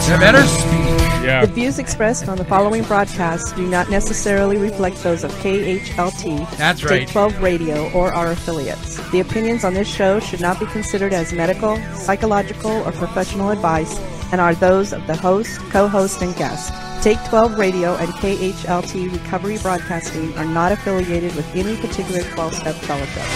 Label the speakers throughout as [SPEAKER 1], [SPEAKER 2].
[SPEAKER 1] that better?
[SPEAKER 2] Yeah.
[SPEAKER 3] The views expressed on the following broadcasts do not necessarily reflect those of KHLT,
[SPEAKER 1] That's right.
[SPEAKER 3] State 12 Radio, or our affiliates. The opinions on this show should not be considered as medical, psychological, or professional advice and are those of the host, co-host, and guest. Take 12 Radio and KHLT Recovery Broadcasting are not affiliated with any particular 12-step fellowship.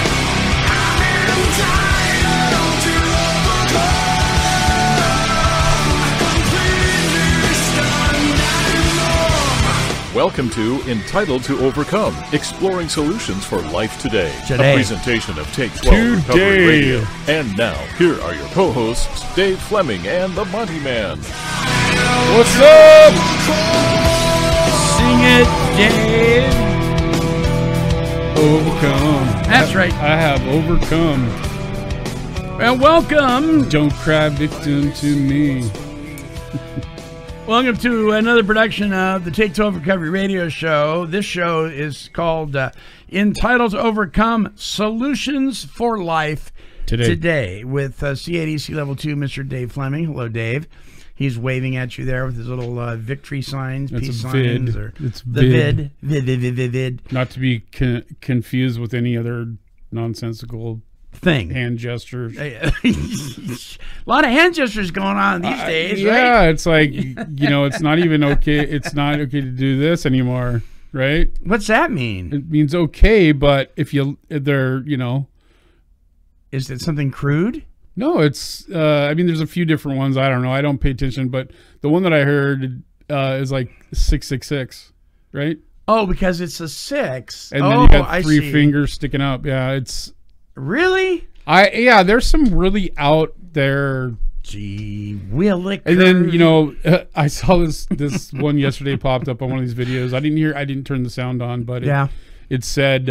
[SPEAKER 4] Welcome to Entitled to Overcome, exploring solutions for life today. A presentation of Take 12 Recovery Radio. And now, here are your co-hosts, Dave Fleming and the Monty Man.
[SPEAKER 2] What's up?
[SPEAKER 1] Sing it, Dave.
[SPEAKER 2] Overcome.
[SPEAKER 1] That's right.
[SPEAKER 2] I have overcome.
[SPEAKER 1] Well, welcome.
[SPEAKER 2] Don't cry victim to me.
[SPEAKER 1] Welcome to another production of the Take 12 Recovery Radio Show. This show is called Entitled to Overcome Solutions for Life Today with CADC Level 2, Mr. Dave Fleming. Hello, Dave. He's waving at you there with his little victory signs, peace signs. Or
[SPEAKER 2] it's
[SPEAKER 1] the vid.
[SPEAKER 2] Not to be confused with any other nonsensical
[SPEAKER 1] thing.
[SPEAKER 2] Hand gestures.
[SPEAKER 1] A lot of hand gestures going on these days,
[SPEAKER 2] yeah,
[SPEAKER 1] right?
[SPEAKER 2] It's like, it's not even okay. It's not okay to do this anymore, right?
[SPEAKER 1] What's that mean?
[SPEAKER 2] It means okay, but if they're.
[SPEAKER 1] Is it something crude?
[SPEAKER 2] No, it's, there's a few different ones. I don't know. I don't pay attention, but the one that I heard is like 666, right?
[SPEAKER 1] Oh, because it's a 6.
[SPEAKER 2] And then you got three fingers sticking up. Yeah, it's.
[SPEAKER 1] Really?
[SPEAKER 2] There's some really out there.
[SPEAKER 1] Gee willikers.
[SPEAKER 2] And then, I saw this one yesterday popped up on one of these videos. I didn't turn the sound on, but it said,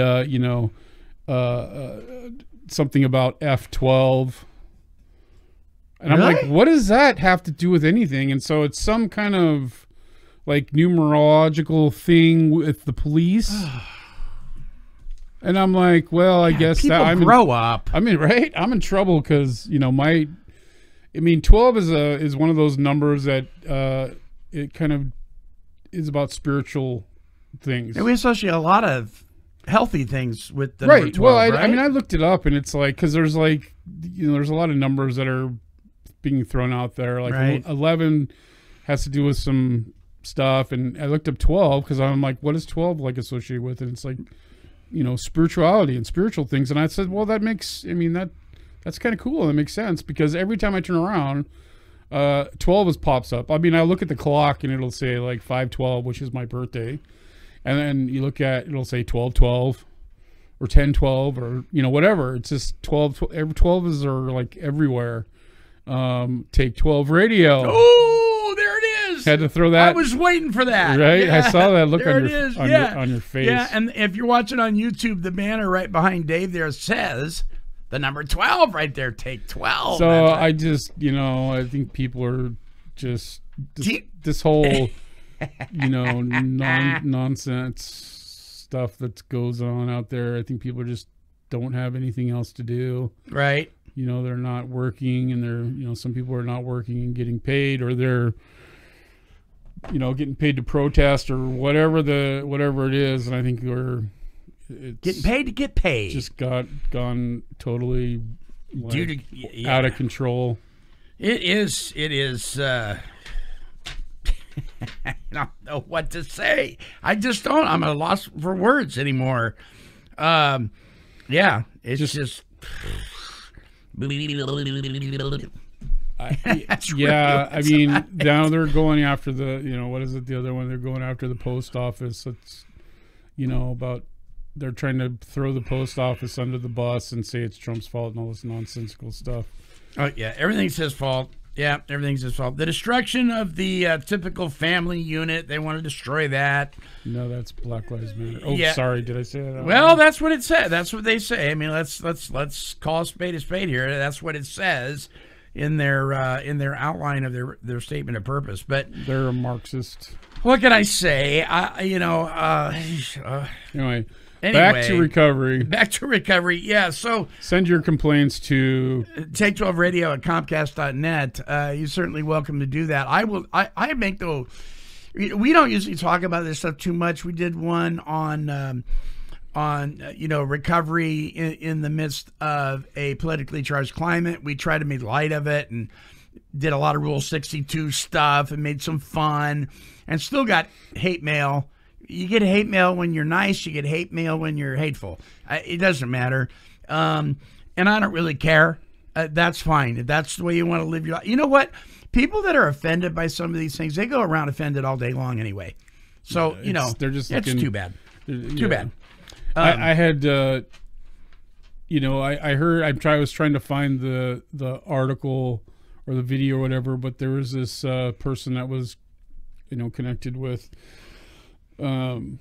[SPEAKER 2] something about F12. And
[SPEAKER 1] really?
[SPEAKER 2] I'm like, what does that have to do with anything? And so it's some kind of like numerological thing with the police. And I'm like, well, I guess
[SPEAKER 1] people grow up.
[SPEAKER 2] I mean, right? I'm in trouble because 12 is one of those numbers that it kind of is about spiritual things.
[SPEAKER 1] And we associate a lot of healthy things with the
[SPEAKER 2] right.
[SPEAKER 1] number 12,
[SPEAKER 2] Well,
[SPEAKER 1] right?
[SPEAKER 2] I looked it up, and it's like because there's like there's a lot of numbers that are being thrown out there. Like 11 has to do with some stuff, and I looked up 12 because I'm like, what is 12 like associated with? And it's like. Spirituality and spiritual things. And I said, well, that's kind of cool. That makes sense because every time I turn around, 12 pops up. I mean, I look at the clock and it'll say like 5/12, which is my birthday. And then you look at, it'll say 12/12 or 10/12 or, whatever. It's just 12. Every 12 is like everywhere. Take 12 Radio.
[SPEAKER 1] Oh, there it is.
[SPEAKER 2] Had to throw that.
[SPEAKER 1] I was waiting for that.
[SPEAKER 2] Right?
[SPEAKER 1] Yeah.
[SPEAKER 2] I saw that look
[SPEAKER 1] on
[SPEAKER 2] your face.
[SPEAKER 1] Yeah, and if you're watching on YouTube, the banner right behind Dave there says the number 12 right there. Take 12.
[SPEAKER 2] So I just, I think people are just this whole, nonsense stuff that goes on out there. I think people just don't have anything else to do.
[SPEAKER 1] Right.
[SPEAKER 2] They're not working, and they're, some people are not working and getting paid, or they're, getting paid to protest or whatever it is. And I think it's
[SPEAKER 1] getting paid to get paid.
[SPEAKER 2] Just gone totally out of control.
[SPEAKER 1] It is. I don't know what to say. I just don't. I'm at a loss for words anymore. It's just
[SPEAKER 2] now they're going after the, what is it? The other one, they're going after the post office. It's, they're trying to throw the post office under the bus and say it's Trump's fault and all this nonsensical stuff.
[SPEAKER 1] Oh yeah, everything's his fault. Yeah, everything's his fault. The destruction of the typical family unit, they want to destroy that.
[SPEAKER 2] No, that's Black Lives Matter. Oh, yeah. Sorry, did I say that?
[SPEAKER 1] Well, that's what it said. That's what they say. I mean, let's call a spade here. That's what it says in their outline of their statement of purpose. But
[SPEAKER 2] they're a Marxist.
[SPEAKER 1] What can I say?
[SPEAKER 2] Anyway,
[SPEAKER 1] Anyway,
[SPEAKER 2] back to recovery.
[SPEAKER 1] Back to recovery. Yeah. So
[SPEAKER 2] send your complaints to
[SPEAKER 1] take12radio@comcast.net. You're certainly welcome to do that. I will. I make the. We don't usually talk about this stuff too much. We did one on recovery in the midst of a politically charged climate. We tried to make light of it and did a lot of Rule 62 stuff and made some fun, and still got hate mail. You get hate mail when you're nice. You get hate mail when you're hateful. It doesn't matter. And I don't really care. That's fine. If that's the way you want to live your life. You know what? People that are offended by some of these things, they go around offended all day long anyway. So,
[SPEAKER 2] they're just
[SPEAKER 1] it's too bad. Too bad.
[SPEAKER 2] I had, I heard, I was trying to find the article or the video or whatever, but there was this person that was, connected with the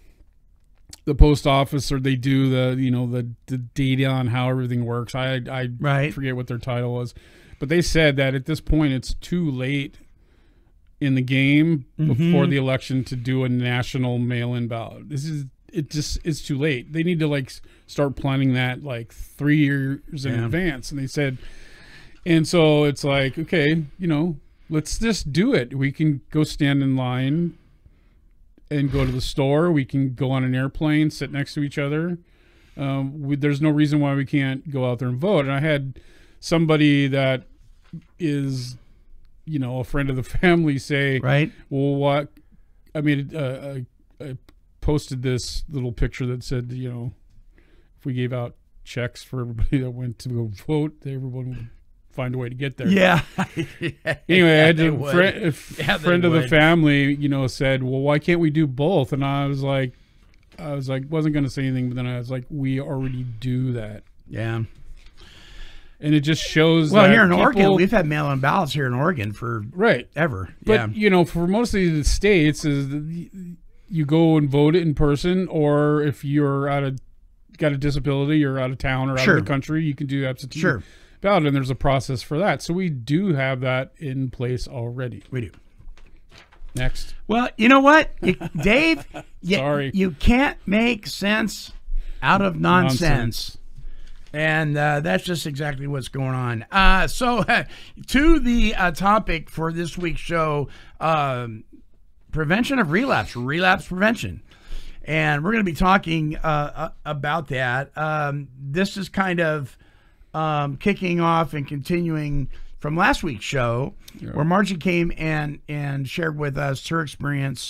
[SPEAKER 2] post office, or they do the data on how everything works. I forget what their title was, but they said that at this point it's too late in the game before the election to do a national mail-in ballot. It's too late. They need to start planning that 3 years in advance. And they said, and so it's okay, let's just do it. We can go stand in line and go to the store. We can go on an airplane, sit next to each other. There's no reason why we can't go out there and vote. And I had somebody that is, a friend of the family say,
[SPEAKER 1] right?
[SPEAKER 2] Well, what? I mean, I posted this little picture that said, if we gave out checks for everybody that went to go vote, everyone would find a way to get there.
[SPEAKER 1] Yeah.
[SPEAKER 2] Anyway, I had a friend of the family, said, well, why can't we do both? And I was like, wasn't going to say anything, but then I was like, we already do that.
[SPEAKER 1] Yeah.
[SPEAKER 2] And it just shows
[SPEAKER 1] that here in Oregon, we've had mail-in ballots here in Oregon for ever.
[SPEAKER 2] But, for most of the states, you go and vote it in person, or if you're got a disability, you're out of town or out of the country, you can do absentee ballot, and there's a process for that. So we do have that in place already.
[SPEAKER 1] We do.
[SPEAKER 2] Next.
[SPEAKER 1] Well, you know what, Dave?
[SPEAKER 2] Sorry.
[SPEAKER 1] You can't make sense out of nonsense. And that's just exactly what's going on. So to the topic for this week's show, prevention of relapse prevention. And we're going to be talking about that. This is kind of kicking off and continuing from last week's show, where Margie came and shared with us her experience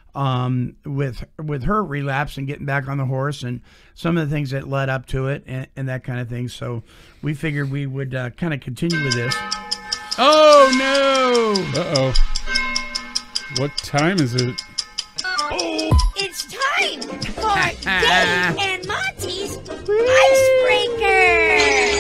[SPEAKER 1] with her relapse and getting back on the horse, and some of the things that led up to it, and that kind of thing. So we figured we would kind of continue with this. Oh, no!
[SPEAKER 2] Uh-oh. What time is it?
[SPEAKER 5] Oh, it's time for Dave and Monty's Icebreaker!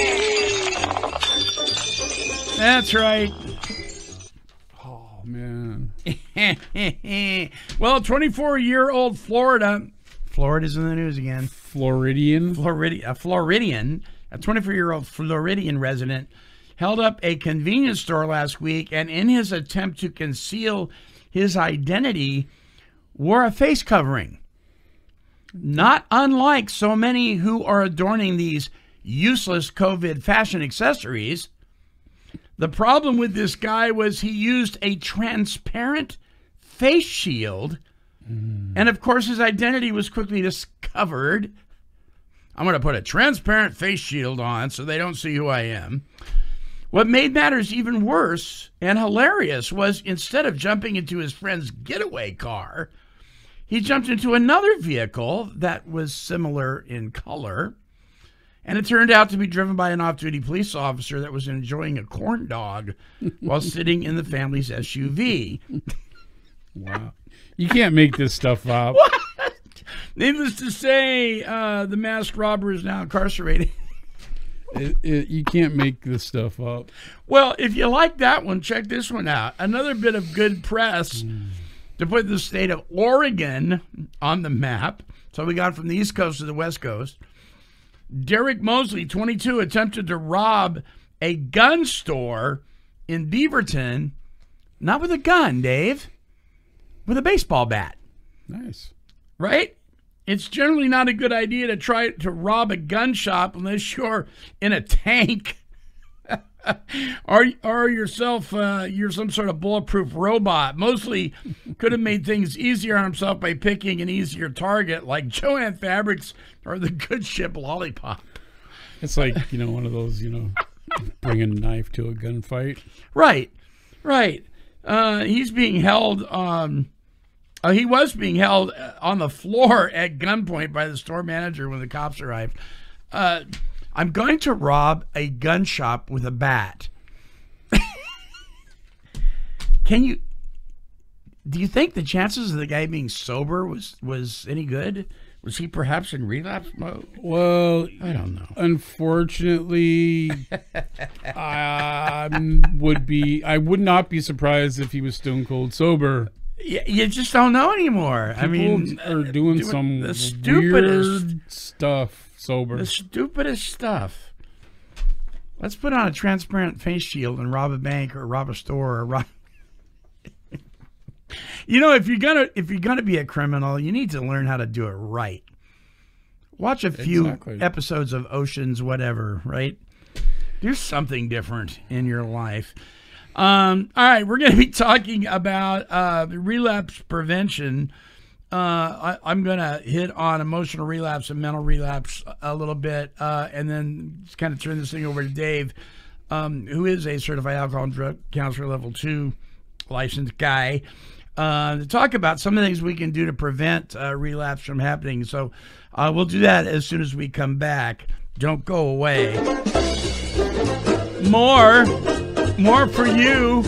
[SPEAKER 1] That's right.
[SPEAKER 2] Oh, man.
[SPEAKER 1] Well, 24-year-old Florida's in the news again.
[SPEAKER 2] Floridian,
[SPEAKER 1] a 24-year-old Floridian resident held up a convenience store last week, and in his attempt to conceal his identity, wore a face covering. Not unlike so many who are adorning these useless COVID fashion accessories. The problem with this guy was he used a transparent face shield, and of course his identity was quickly discovered. I'm going to put a transparent face shield on so they don't see who I am. What made matters even worse and hilarious was, instead of jumping into his friend's getaway car, he jumped into another vehicle that was similar in color, and it turned out to be driven by an off-duty police officer that was enjoying a corn dog while sitting in the family's SUV.
[SPEAKER 2] Wow. You can't make this stuff up.
[SPEAKER 1] What? Needless to say, the masked robber is now incarcerated.
[SPEAKER 2] You can't make this stuff up.
[SPEAKER 1] Well, if you like that one, check this one out. Another bit of good press to put the state of Oregon on the map. So we got from the East Coast to the West Coast. Derek Mosley, 22, attempted to rob a gun store in Beaverton, not with a gun, Dave, with a baseball bat.
[SPEAKER 2] Nice.
[SPEAKER 1] Right? It's generally not a good idea to try to rob a gun shop unless you're in a tank. or yourself, you're some sort of bulletproof robot. Mostly could have made things easier on himself by picking an easier target like Joanne Fabrics or the Good Ship Lollipop.
[SPEAKER 2] It's like, one of those, bring a knife to a gunfight.
[SPEAKER 1] Right. He's being held he was being held on the floor at gunpoint by the store manager when the cops arrived. I'm going to rob a gun shop with a bat. Do you think the chances of the guy being sober was any good? Was he perhaps in relapse mode?
[SPEAKER 2] Well,
[SPEAKER 1] I don't know.
[SPEAKER 2] Unfortunately, I would not be surprised if he was stone cold sober.
[SPEAKER 1] You just don't know anymore.
[SPEAKER 2] People are doing some
[SPEAKER 1] the stupidest
[SPEAKER 2] weird stuff sober.
[SPEAKER 1] The stupidest stuff. Let's put on a transparent face shield and rob a bank or rob a store or rob. If you're gonna be a criminal, you need to learn how to do it right. Watch a few episodes of Ocean's whatever, right? Do something different in your life. All right, we're going to be talking about relapse prevention. I'm going to hit on emotional relapse and mental relapse a little bit, and then just kind of turn this thing over to Dave, who is a certified alcohol and drug counselor level 2 licensed guy, to talk about some of the things we can do to prevent relapse from happening. So we'll do that as soon as we come back. Don't go away. More for you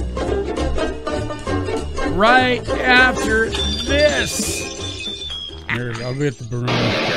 [SPEAKER 1] right after this.
[SPEAKER 2] Here, I'll get the balloon.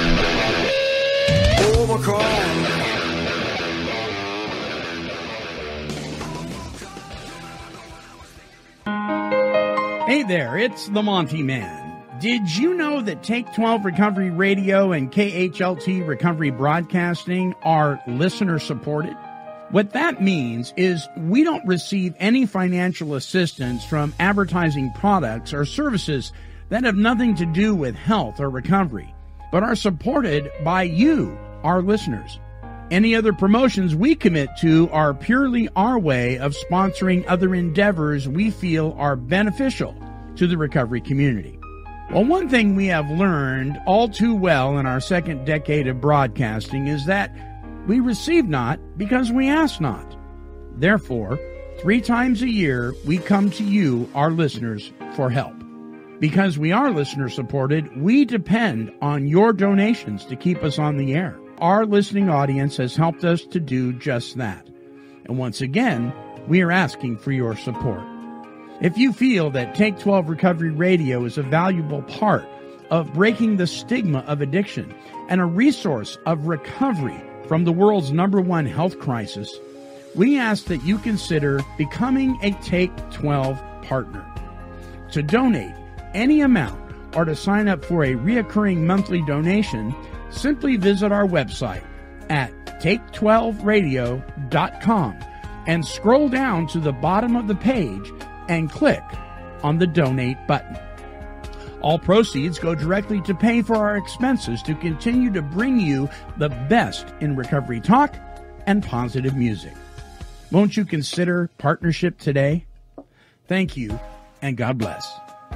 [SPEAKER 1] Hey there, it's the Monty Man. Did you know that Take 12 Recovery Radio and KHLT Recovery Broadcasting are listener supported? What that means is we don't receive any financial assistance from advertising products or services that have nothing to do with health or recovery, but are supported by you, our listeners. Any other promotions we commit to are purely our way of sponsoring other endeavors we feel are beneficial to the recovery community. Well, one thing we have learned all too well in our second decade of broadcasting is that we receive not because we ask not. Therefore, 3 times a year, we come to you, our listeners, for help. Because we are listener supported, we depend on your donations to keep us on the air. Our listening audience has helped us to do just that. And once again, we are asking for your support. If you feel that Take 12 Recovery Radio is a valuable part of breaking the stigma of addiction and a resource of recovery from the world's #1 health crisis, we ask that you consider becoming a Take 12 partner. To donate any amount or to sign up for a reoccurring monthly donation, simply visit our website at take12radio.com and scroll down to the bottom of the page and click on the donate button. All proceeds go directly to pay for our expenses to continue to bring you the best in recovery talk and positive music. Won't you consider partnership today? Thank you, and God bless.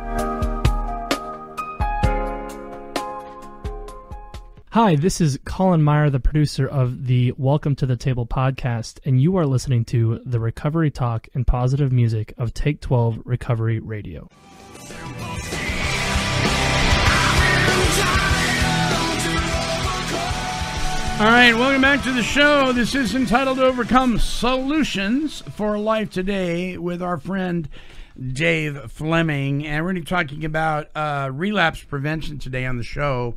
[SPEAKER 6] Hi, this is Colin Meyer, the producer of the Welcome to the Table podcast, and you are listening to the recovery talk and positive music of Take 12 Recovery Radio.
[SPEAKER 1] All right, welcome back to the show. This is entitled Overcome Solutions for Life Today with our friend Dave Fleming. And we're going to be talking about relapse prevention today on the show.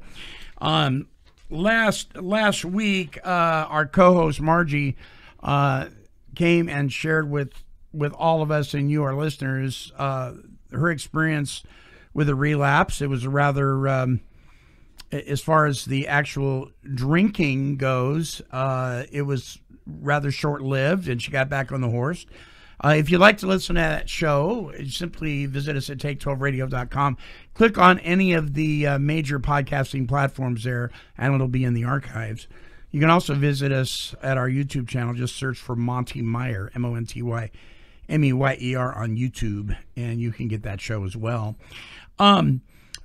[SPEAKER 1] Last week, our co-host Margie came and shared with all of us and you, our listeners, her experience with a relapse. It was a rather... as far as the actual drinking goes, it was rather short-lived, and she got back on the horse. If you'd like to listen to that show, simply visit us at take12radio.com. Click on any of the major podcasting platforms there, and it'll be in the archives. You can also visit us at our YouTube channel. Just search for Monty Meyer, MontyMeyer on YouTube, and you can get that show as well. From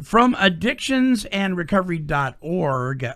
[SPEAKER 1] addictionsandrecovery.org,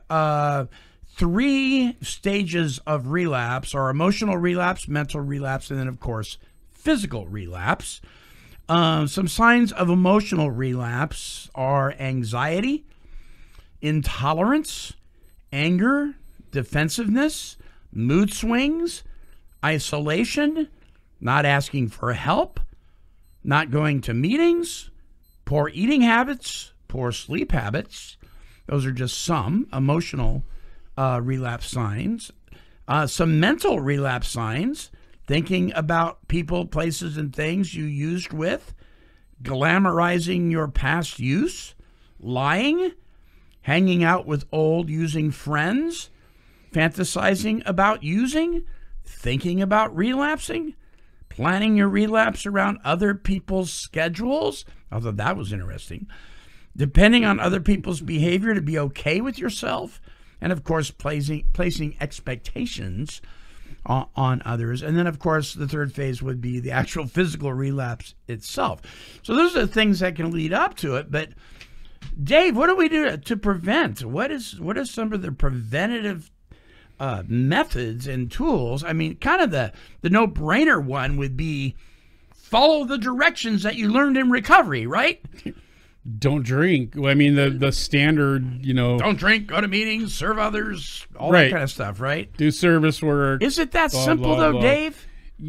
[SPEAKER 1] 3 stages of relapse are emotional relapse, mental relapse, and then, of course, physical relapse. Some signs of emotional relapse are anxiety, intolerance, anger, defensiveness, mood swings, isolation, not asking for help, not going to meetings, poor eating habits, poor sleep habits. Those are just some emotional relapse signs. Some mental relapse signs: thinking about people, places, and things you used with, glamorizing your past use, lying, hanging out with old using friends, fantasizing about using, thinking about relapsing, planning your relapse around other people's schedules, although that was interesting, depending on other people's behavior to be okay with yourself, and, of course, placing expectations on others. And then, of course, the third phase would be the actual physical relapse itself. So those are the things that can lead up to it. But, Dave, what do we do to prevent? What is some of the preventative methods and tools? I mean, kind of the no-brainer one would be follow the directions that you learned in recovery, right?
[SPEAKER 2] Don't drink. I mean, the standard,
[SPEAKER 1] Don't drink, go to meetings, serve others, all that kind of stuff, right?
[SPEAKER 2] Do service work.
[SPEAKER 1] Is it that simple, though, Dave?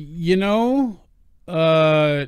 [SPEAKER 2] I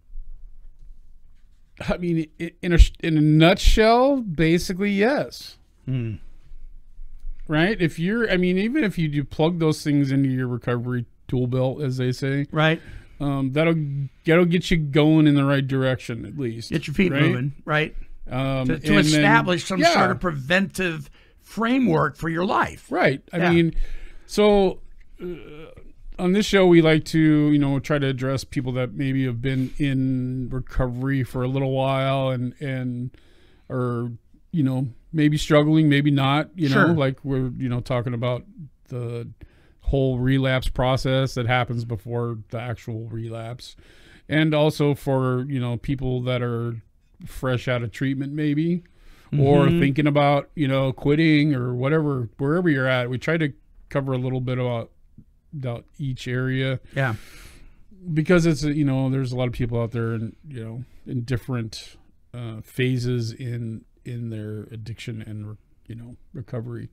[SPEAKER 2] mean, in a nutshell, basically, yes. Right? Even if you do plug those things into your recovery tool belt, as they say.
[SPEAKER 1] Right.
[SPEAKER 2] That'll get you going in the right direction, at least.
[SPEAKER 1] Get your feet moving, right? To establish some sort of preventive framework for your life.
[SPEAKER 2] Right. I mean, so on this show, we like to, try to address people that maybe have been in recovery for a little while and are, maybe struggling, maybe not, like we're, talking about the whole relapse process that happens before the actual relapse, and also for people that are fresh out of treatment maybe, or thinking about quitting or whatever, wherever you're at. We try to cover a little bit about each area, because it's there's a lot of people out there in different phases in their addiction and recovery.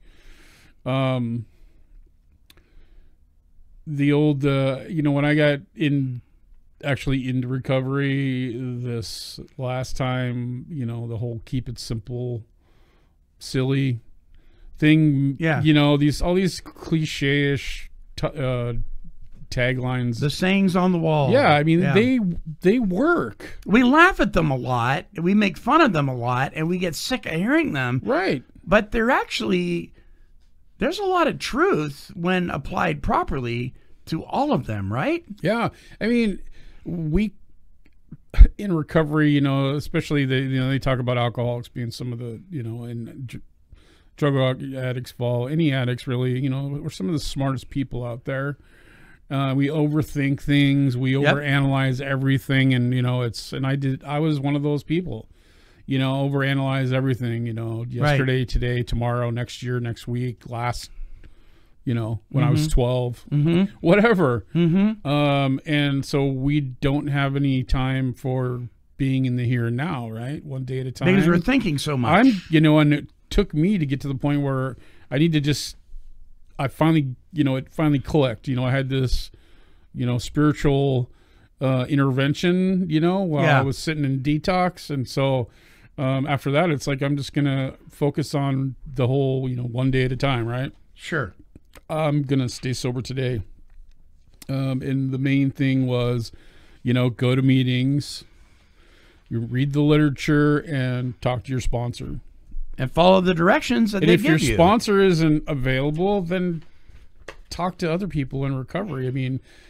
[SPEAKER 2] The old, when I got into recovery this last time, the whole keep it simple, silly thing, all these cliche-ish taglines.
[SPEAKER 1] The sayings on the wall.
[SPEAKER 2] Yeah, I mean, they work.
[SPEAKER 1] We laugh at them a lot, we make fun of them a lot, and we get sick of hearing them.
[SPEAKER 2] Right.
[SPEAKER 1] But they're actually... there's a lot of truth when applied properly to all of them, right?
[SPEAKER 2] Yeah. I mean, we, in recovery, especially they talk about alcoholics being some of the, and drug addicts any addicts really, we're some of the smartest people out there. We overthink things. We overanalyze everything. And, I was one of those people. Overanalyze everything, yesterday, today, tomorrow, next year, next week, last, when I was 12, whatever. And so we don't have any time for being in the here and now, right? One day at a time.
[SPEAKER 1] Because we're thinking so much.
[SPEAKER 2] And it took me to get to the point where I need to it finally clicked. I had this, spiritual intervention, while I was sitting in detox. And so after that, it's like I'm just going to focus on the whole, one day at a time, right?
[SPEAKER 1] Sure.
[SPEAKER 2] I'm going to stay sober today. And the main thing was, go to meetings, you read the literature, and talk to your sponsor.
[SPEAKER 1] And follow the directions that they give you.
[SPEAKER 2] And if your sponsor isn't available, then talk to other people in recovery. I mean,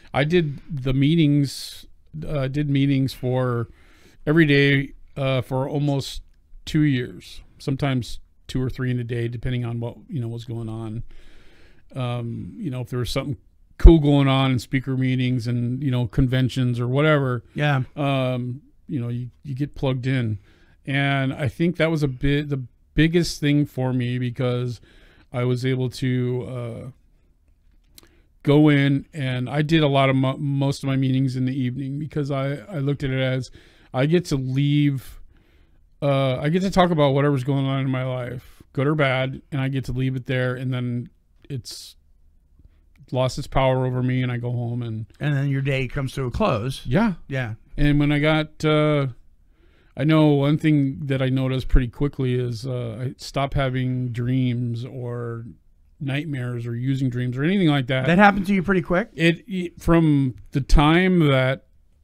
[SPEAKER 2] I did the meetings, for every day for almost 2 years, sometimes 2 or 3 in a day, depending on what, was going on. If there was something cool going on in speaker meetings and, conventions or whatever,
[SPEAKER 1] yeah.
[SPEAKER 2] You get plugged in. And I think that was the biggest thing for me, because I was able to go in, and I did a lot of most of my meetings in the evening, because I looked at it as I get to leave, I get to talk about whatever's going on in my life, good or bad, and I get to leave it there, and then it's lost its power over me, and I go home, and
[SPEAKER 1] then your day comes to a close.
[SPEAKER 2] Yeah. And when I got, I know one thing that I noticed pretty quickly is I stopped having dreams or nightmares or using dreams or anything like that.
[SPEAKER 1] That happened to you pretty quick?
[SPEAKER 2] It from the time that,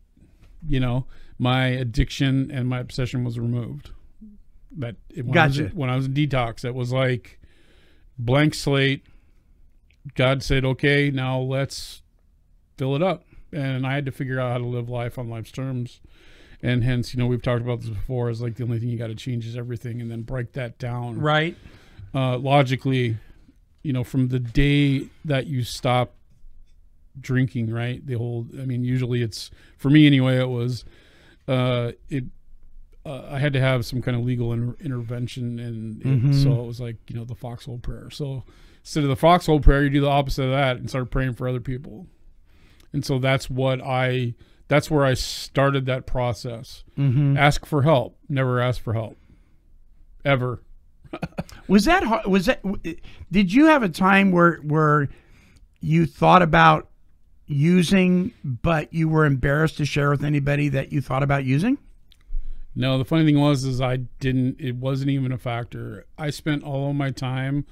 [SPEAKER 2] my addiction and my obsession was removed. When I was in detox, it was like blank slate. God said, okay, now let's fill it up. And I had to figure out how to live life on life's terms. And hence, we've talked about this before, is like the only thing you got to change is everything, and then break that down.
[SPEAKER 1] Right.
[SPEAKER 2] Logically, from the day that you stop drinking, right? Usually it's, for me anyway, it was, I had to have some kind of legal intervention. And so it was like, the foxhole prayer. So instead of the foxhole prayer, you do the opposite of that and start praying for other people. And so that's where I started that process. Ask for help. Never ask for help. Ever.
[SPEAKER 1] Was that hard? Did you have a time where you thought about using, but you were embarrassed to share with anybody that you thought about using?
[SPEAKER 2] No, the funny thing was, it wasn't even a factor. I spent all of my time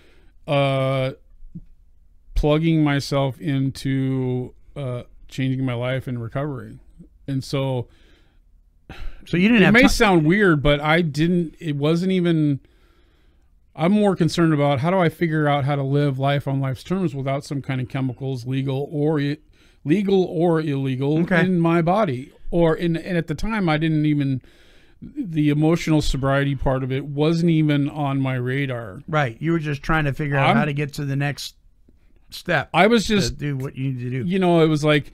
[SPEAKER 2] plugging myself into changing my life and recovery. And so
[SPEAKER 1] you didn't
[SPEAKER 2] it may sound weird, but it wasn't even, I'm more concerned about how do I figure out how to live life on life's terms without some kind of chemicals, legal or illegal, in my body. And at the time, I didn't even, the emotional sobriety part of it wasn't even on my radar.
[SPEAKER 1] Right. You were just trying to figure out how to get to the next step.
[SPEAKER 2] I was just
[SPEAKER 1] do what you need to do.
[SPEAKER 2] It was like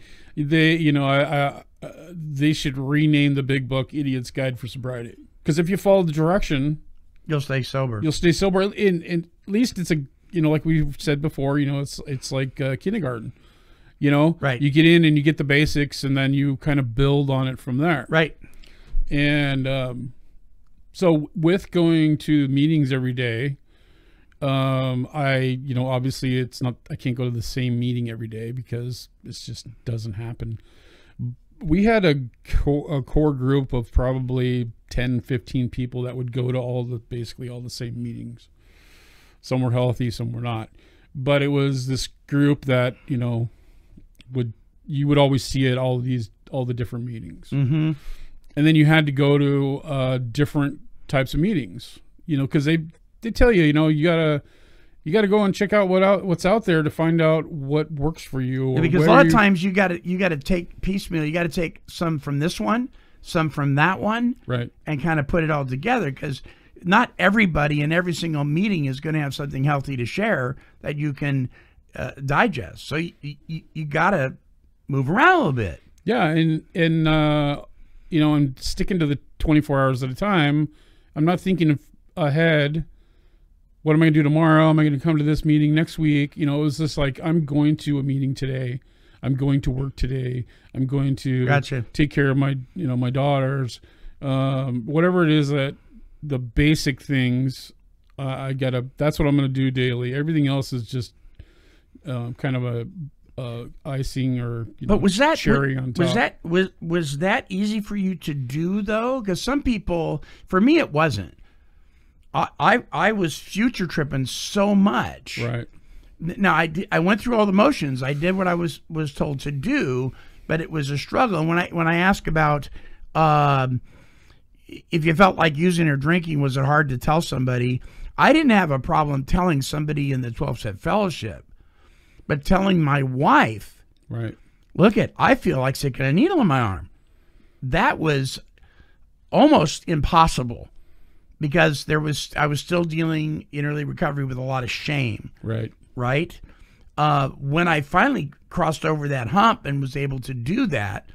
[SPEAKER 2] they should rename the big book "Idiot's Guide for Sobriety," because if you follow the direction,
[SPEAKER 1] you'll stay sober.
[SPEAKER 2] And at least it's like we've said before, it's like kindergarten.
[SPEAKER 1] Right.
[SPEAKER 2] You get in and you get the basics, and then you kind of build on it from there.
[SPEAKER 1] Right.
[SPEAKER 2] And so with going to meetings every day, obviously I can't go to the same meeting every day because it just doesn't happen. We had a core group of probably 10, 15 people that would go to basically all the same meetings. Some were healthy, some were not. But it was this group that, you would always see at all the different meetings. And then you had to go to different types of meetings, because they tell you, you gotta go and check out what's out there to find out what works for you. Or
[SPEAKER 1] because a lot of times you gotta take piecemeal. You gotta take some from this one, some from that one,
[SPEAKER 2] right, and
[SPEAKER 1] kind of put it all together, because not everybody in every single meeting is going to have something healthy to share that you can digest. So you gotta move around a little bit.
[SPEAKER 2] Yeah, and and sticking to the 24 hours at a time. I'm not thinking ahead. What am I going to do tomorrow? Am I going to come to this meeting next week? It was just like, I'm going to a meeting today. I'm going to work today. I'm going to take care of my daughters. Whatever it is, that the basic things, that's what I'm going to do daily. Everything else is just kind of a icing or cherry on top.
[SPEAKER 1] Was that easy for you to do though? Because some people, for me, it wasn't. I was future tripping so much.
[SPEAKER 2] Right.
[SPEAKER 1] Now I went through all the motions. I did what I was told to do, but it was a struggle. And when I ask about if you felt like using or drinking, was it hard to tell somebody? I didn't have a problem telling somebody in the 12-Step Fellowship, but telling my wife,
[SPEAKER 2] right,
[SPEAKER 1] I feel like sticking a needle in my arm. That was almost impossible because I was still dealing in early recovery with a lot of shame.
[SPEAKER 2] Right.
[SPEAKER 1] When I finally crossed over that hump and was able to do that,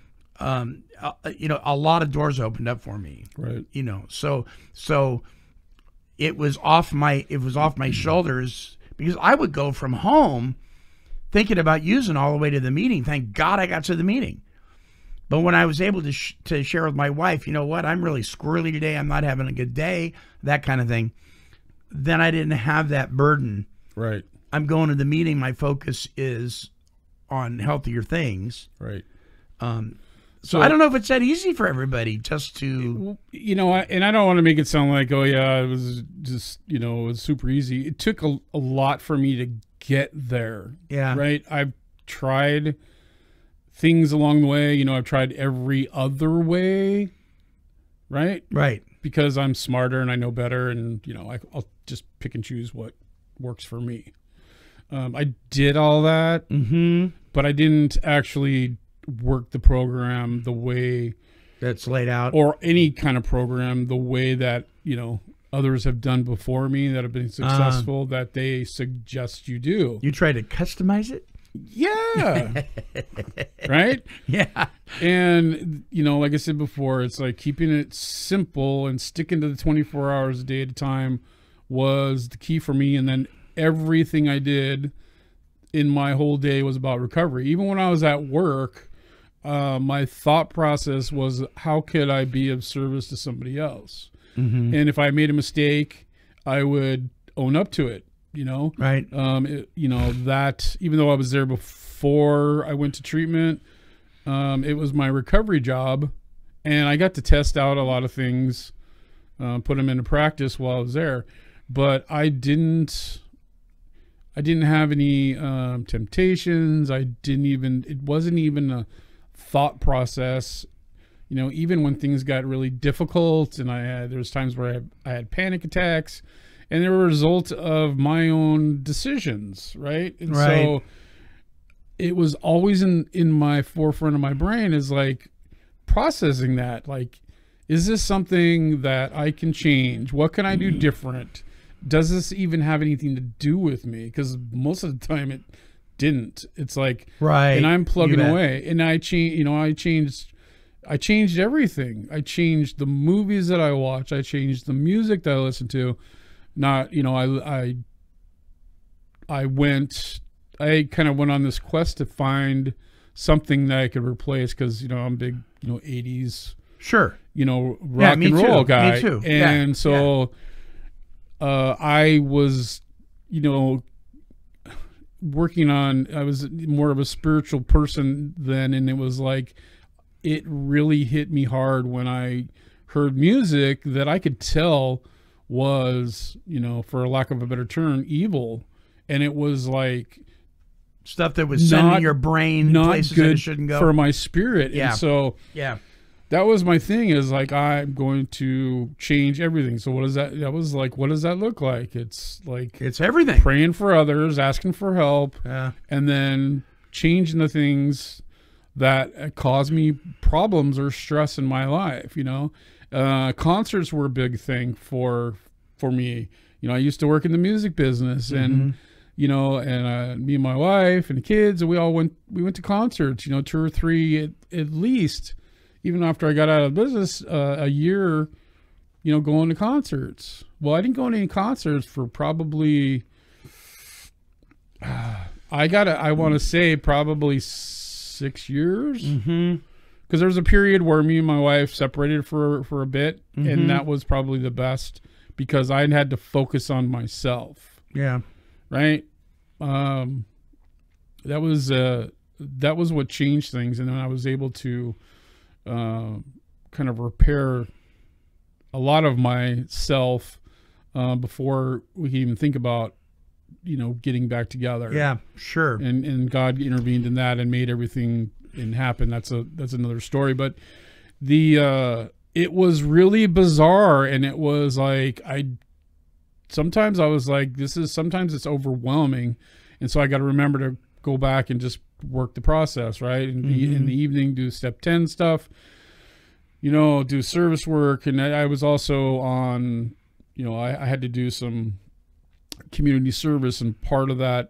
[SPEAKER 1] a lot of doors opened up for me.
[SPEAKER 2] Right.
[SPEAKER 1] So it was off my shoulders because I would go from home thinking about using all the way to the meeting. Thank God I got to the meeting. But when I was able to share with my wife, you know what, I'm really squirrely today, I'm not having a good day, that kind of thing, then I didn't have that burden.
[SPEAKER 2] Right.
[SPEAKER 1] I'm going to the meeting, my focus is on healthier things.
[SPEAKER 2] Right.
[SPEAKER 1] So I don't know if it's that easy for everybody just to...
[SPEAKER 2] and I don't want to make it sound like, oh yeah, it was just, it was super easy. It took a lot for me to get there.
[SPEAKER 1] Yeah.
[SPEAKER 2] Right? I've tried things along the way. I've tried every other way. Right?
[SPEAKER 1] Right.
[SPEAKER 2] Because I'm smarter and I know better, and, I'll just pick and choose what works for me. I did all that, but I didn't actually work the program the way
[SPEAKER 1] that's laid out,
[SPEAKER 2] or any kind of program the way that others have done before me that have been successful that they suggest you do.
[SPEAKER 1] You try to customize it?
[SPEAKER 2] Yeah. Right?
[SPEAKER 1] Yeah.
[SPEAKER 2] And like I said before, it's like keeping it simple and sticking to the 24 hours a day at a time was the key for me. And then everything I did in my whole day was about recovery. Even when I was at work, my thought process was, how could I be of service to somebody else? And if I made a mistake, I would own up to it,
[SPEAKER 1] Right.
[SPEAKER 2] That even though I was there before I went to treatment, it was my recovery job, and I got to test out a lot of things, put them into practice while I was there, but I didn't have any temptations. It wasn't even a thought process, even when things got really difficult, and there was times where I had panic attacks, and they were a result of my own decisions, right? And so it was always in my forefront of my brain is like processing that, like, is this something that I can change? What can I do different? Does this even have anything to do with me? Because most of the time it didn't. It's like,
[SPEAKER 1] right,
[SPEAKER 2] and I'm plugging away, and I changed everything. I changed the movies that I watch. I changed the music that I listen to. Not, I kind of went on this quest to find something that I could replace, because I'm big, 80s,
[SPEAKER 1] sure,
[SPEAKER 2] rock and roll guy.
[SPEAKER 1] Me too.
[SPEAKER 2] And so I was, working on, I was more of a spiritual person then, and it was like, it really hit me hard when I heard music that I could tell was, for lack of a better term, evil. And it was like
[SPEAKER 1] stuff that was sending your brain
[SPEAKER 2] not
[SPEAKER 1] places
[SPEAKER 2] good
[SPEAKER 1] that it shouldn't go
[SPEAKER 2] for my spirit.
[SPEAKER 1] Yeah.
[SPEAKER 2] And so that was my thing, is like, I'm going to change everything. So what does that look like? It's like,
[SPEAKER 1] it's everything.
[SPEAKER 2] Praying for others, asking for help, and then changing the things that cause me problems or stress in my life. Concerts were a big thing for me. I used to work in the music business, and me and my wife and the kids, and we went to concerts, 2 or 3 at least, even after I got out of business, a year, going to concerts. Well, I didn't go to any concerts for probably, I want to say probably 6 years. Because there was a period where me and my wife separated for a bit, and that was probably the best, because I had to focus on myself.
[SPEAKER 1] Yeah.
[SPEAKER 2] Right. That was what changed things, and then I was able to kind of repair a lot of myself before we could even think about getting back together.
[SPEAKER 1] Yeah, sure.
[SPEAKER 2] And God intervened in that and made everything happen. That's another story. But it was really bizarre, and it was like sometimes I was like, sometimes it's overwhelming, and so I got to remember to go back and just work the process, right? And in the evening, do step 10 stuff, do service work. And I was also on, I had to do some community service, and part of that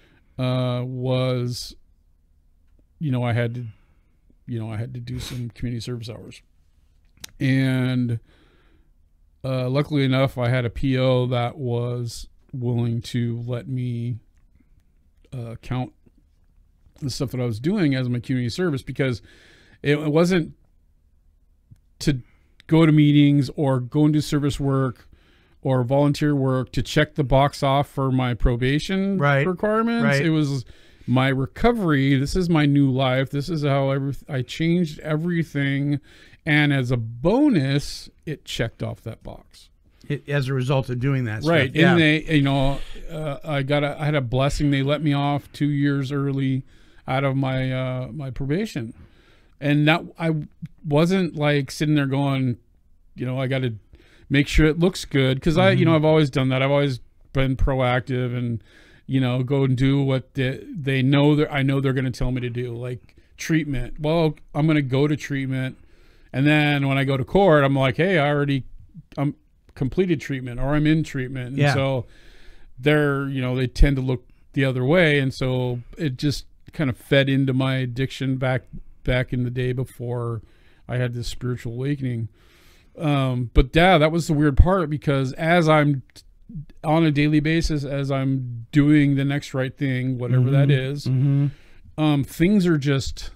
[SPEAKER 2] was, I had to do some community service hours. And luckily enough, I had a PO that was willing to let me count the stuff that I was doing as my community service, because it wasn't to go to meetings or go and do service work or volunteer work to check the box off for my probation requirements. Right. It was my recovery. This is my new life. This is how I changed everything. And as a bonus, it checked off that box.
[SPEAKER 1] As a result of doing that
[SPEAKER 2] right.
[SPEAKER 1] stuff.
[SPEAKER 2] And they, I had a blessing. They let me off 2 years early out of my my probation. And that, I wasn't like sitting there going, I got to make sure it looks good. Because I've always done that. I've always been proactive and, go and do what they know that I know they're going to tell me to do, like treatment. Well, I'm going to go to treatment. And then when I go to court, I'm like, hey, I'm completed treatment, or I'm in treatment. And so they tend to look the other way. And so it just kind of fed into my addiction back in the day before I had this spiritual awakening. But that was the weird part, because as I'm on a daily basis, as I'm doing the next right thing, whatever that is, things are just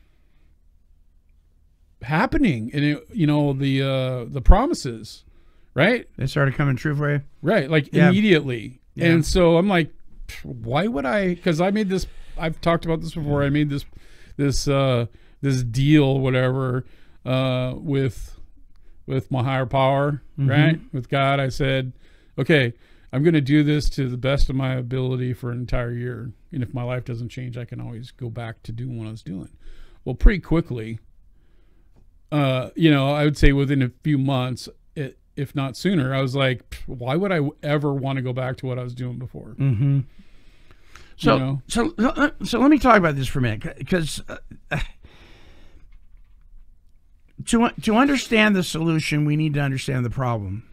[SPEAKER 2] happening. And the promises, right?
[SPEAKER 1] They started coming true for you.
[SPEAKER 2] Right. Like immediately. Yeah. And so I'm like, why would I, because I made this, I've talked about this before. I made this deal, whatever, with my higher power, right? With God. I said, okay, I'm going to do this to the best of my ability for an entire year. And if my life doesn't change, I can always go back to doing what I was doing. Well, pretty quickly, I would say within a few months, if not sooner, I was like, why would I ever want to go back to what I was doing before?
[SPEAKER 1] So let me talk about this for a minute, because to understand the solution, we need to understand the problem.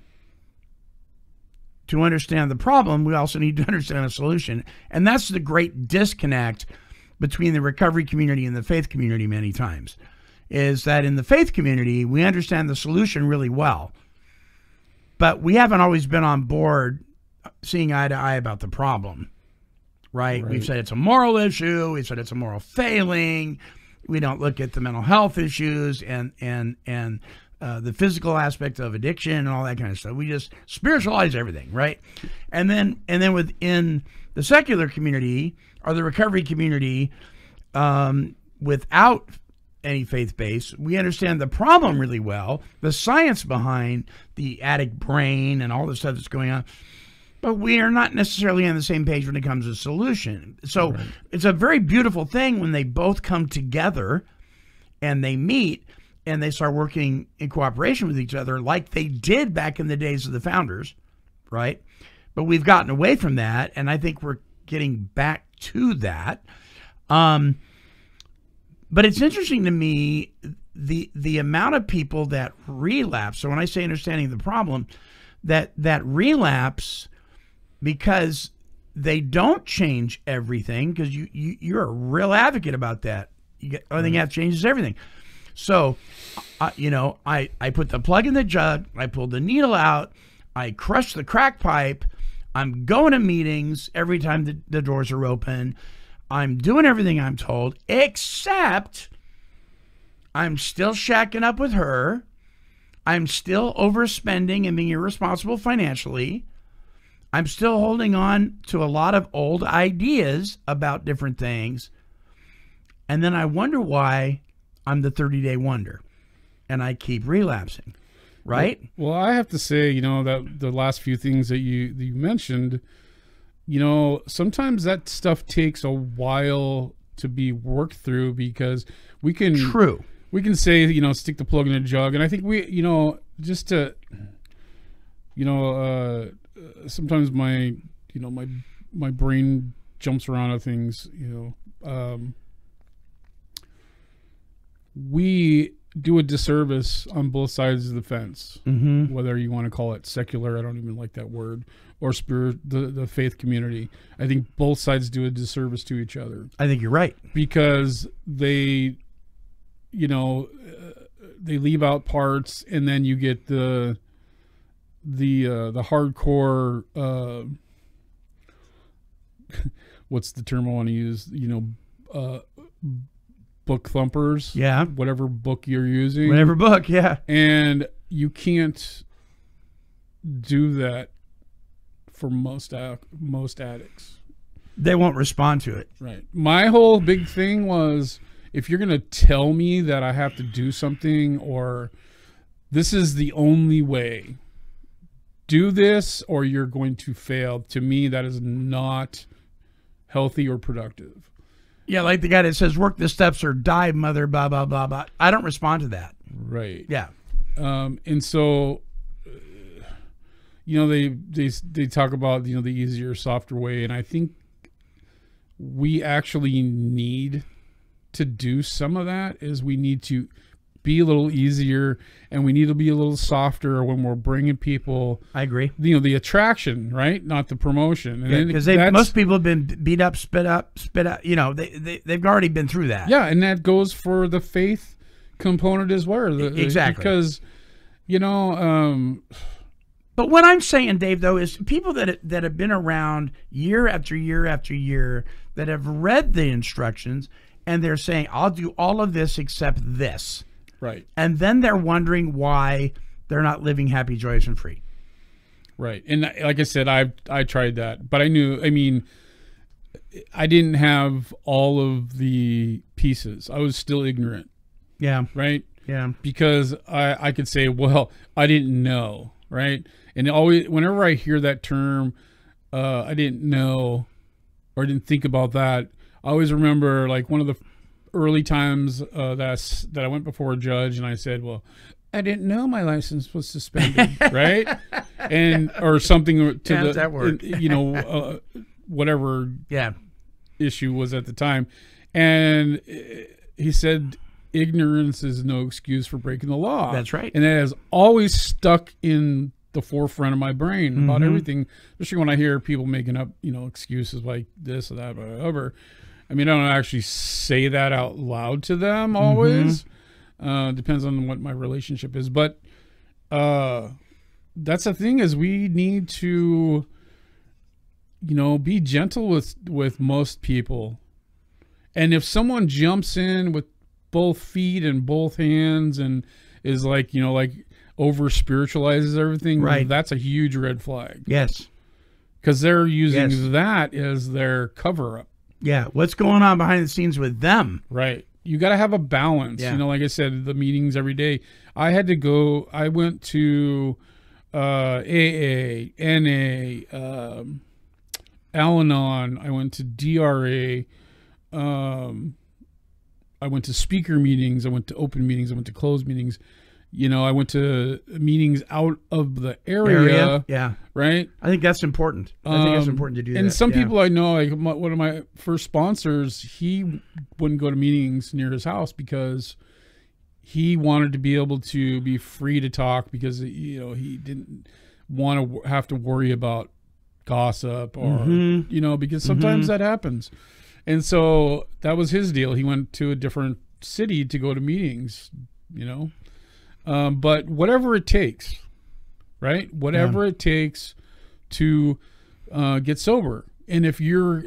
[SPEAKER 1] To understand the problem, we also need to understand the solution. And that's the great disconnect between the recovery community and the faith community many times, is that in the faith community, we understand the solution really well, but we haven't always been on board seeing eye to eye about the problem, right? We've said it's a moral issue. We've said it's a moral failing. We don't look at the mental health issues and the physical aspect of addiction and all that kind of stuff. We just spiritualize everything, right? And then within the secular community or the recovery community, without any faith base, we understand the problem really well, the science behind the addict brain and all the stuff that's going on, but we are not necessarily on the same page when it comes to solution. So it's a very beautiful thing when they both come together and they meet and they start working in cooperation with each other like they did back in the days of the founders, right? But we've gotten away from that, and I think we're getting back to that. But it's interesting to me, the amount of people that relapse. So when I say understanding the problem, that relapse, because they don't change everything, because you're a real advocate about that. I think that changes everything. So, I put the plug in the jug, I pulled the needle out, I crushed the crack pipe, I'm going to meetings every time the doors are open, I'm doing everything I'm told, except I'm still shacking up with her, I'm still overspending and being irresponsible financially, I'm still holding on to a lot of old ideas about different things, and then I wonder why I'm the 30-day wonder, and I keep relapsing, right?
[SPEAKER 2] Well, I have to say, that the last few things that you mentioned, sometimes that stuff takes a while to be worked through, because we can say, stick the plug in the jug, and I think we, just to, sometimes my brain jumps around at things, we do a disservice on both sides of the fence, whether you want to call it secular, I don't even like that word, or spirit, the faith community. I think both sides do a disservice to each other.
[SPEAKER 1] I think you're right.
[SPEAKER 2] Because they, they leave out parts, and then you get the hardcore, what's the term I want to use? Book thumpers.
[SPEAKER 1] Yeah.
[SPEAKER 2] Whatever book you're using.
[SPEAKER 1] Whatever book, yeah.
[SPEAKER 2] And you can't do that for most addicts.
[SPEAKER 1] They won't respond to it.
[SPEAKER 2] Right. My whole big thing was, if you're going to tell me that I have to do something, or this is the only way, do this or you're going to fail. To me, that is not healthy or productive.
[SPEAKER 1] Yeah, like the guy that says, work the steps or die, mother, blah, blah, blah, blah. I don't respond to that.
[SPEAKER 2] Right.
[SPEAKER 1] Yeah.
[SPEAKER 2] And so, they talk about, the easier, softer way. And I think we actually need to do some of that. Is we need to be a little easier, and we need to be a little softer when we're bringing people.
[SPEAKER 1] I agree.
[SPEAKER 2] The attraction, right? Not the promotion.
[SPEAKER 1] Because most people have been beat up, spit out. They've already been through that.
[SPEAKER 2] Yeah, and that goes for the faith component as well.
[SPEAKER 1] Exactly.
[SPEAKER 2] Because,
[SPEAKER 1] But what I'm saying, Dave, though, is people that have been around year after year after year, that have read the instructions, and they're saying, I'll do all of this except this.
[SPEAKER 2] Right.
[SPEAKER 1] And then they're wondering why they're not living happy, joyous, and free.
[SPEAKER 2] Right. And like I said, I tried that. But I didn't have all of the pieces. I was still ignorant.
[SPEAKER 1] Yeah.
[SPEAKER 2] Right?
[SPEAKER 1] Yeah.
[SPEAKER 2] Because I could say, well, I didn't know. Right? And always, whenever I hear that term, I didn't know or I didn't think about that, I always remember like one of the early times that I went before a judge and I said, well, I didn't know my license was suspended, right? And or something to
[SPEAKER 1] that word.
[SPEAKER 2] Whatever issue was at the time. And he said, ignorance is no excuse for breaking the law.
[SPEAKER 1] That's right.
[SPEAKER 2] And that has always stuck in the forefront of my brain about everything, especially when I hear people making up, excuses like this or that, whatever. I mean, I don't actually say that out loud to them always. Depends on what my relationship is. But that's the thing, is we need to, be gentle with most people. And if someone jumps in with both feet and both hands and is like, over spiritualizes everything,
[SPEAKER 1] right,
[SPEAKER 2] that's a huge red flag.
[SPEAKER 1] Yes.
[SPEAKER 2] Because they're using that as their cover-up.
[SPEAKER 1] Yeah, what's going on behind the scenes with them?
[SPEAKER 2] Right. You got to have a balance.
[SPEAKER 1] Yeah.
[SPEAKER 2] Like I said, the meetings every day. I went to AA, NA, Al-anon. I went to DRA. I went to speaker meetings. I went to open meetings. I went to closed meetings. I went to meetings out of the area.
[SPEAKER 1] Yeah.
[SPEAKER 2] Right?
[SPEAKER 1] I think that's important. I think it's important to do that.
[SPEAKER 2] And some people I know, like one of my first sponsors, he wouldn't go to meetings near his house because he wanted to be able to be free to talk, because, he didn't want to have to worry about gossip or, because sometimes that happens. And so that was his deal. He went to a different city to go to meetings, but whatever it takes, right? Whatever it takes to get sober. And if you're,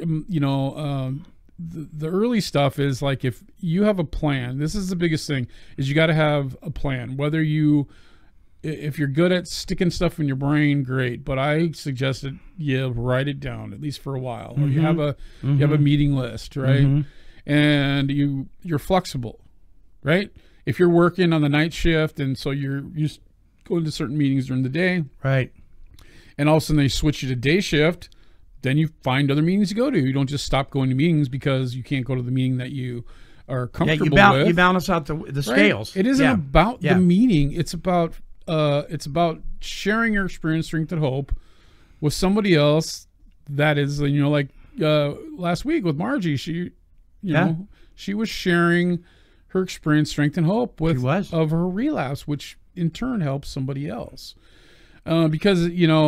[SPEAKER 2] the early stuff is like, if you have a plan, this is the biggest thing, is you got to have a plan. If you're good at sticking stuff in your brain, great. But I suggested you write it down, at least for a while. Or you have a meeting list, right? And you're flexible, right? If you're working on the night shift, and so you're going to certain meetings during the day,
[SPEAKER 1] right?
[SPEAKER 2] And all of a sudden they switch you to day shift, then you find other meetings to go to. You don't just stop going to meetings because you can't go to the meeting that you are comfortable with.
[SPEAKER 1] You balance out the scales.
[SPEAKER 2] It isn't about the meeting. It's about sharing your experience, strength, and hope with somebody else. That is, like last week with Margie, she was sharing her experience, strength, and hope
[SPEAKER 1] of
[SPEAKER 2] her relapse, which in turn helps somebody else. Because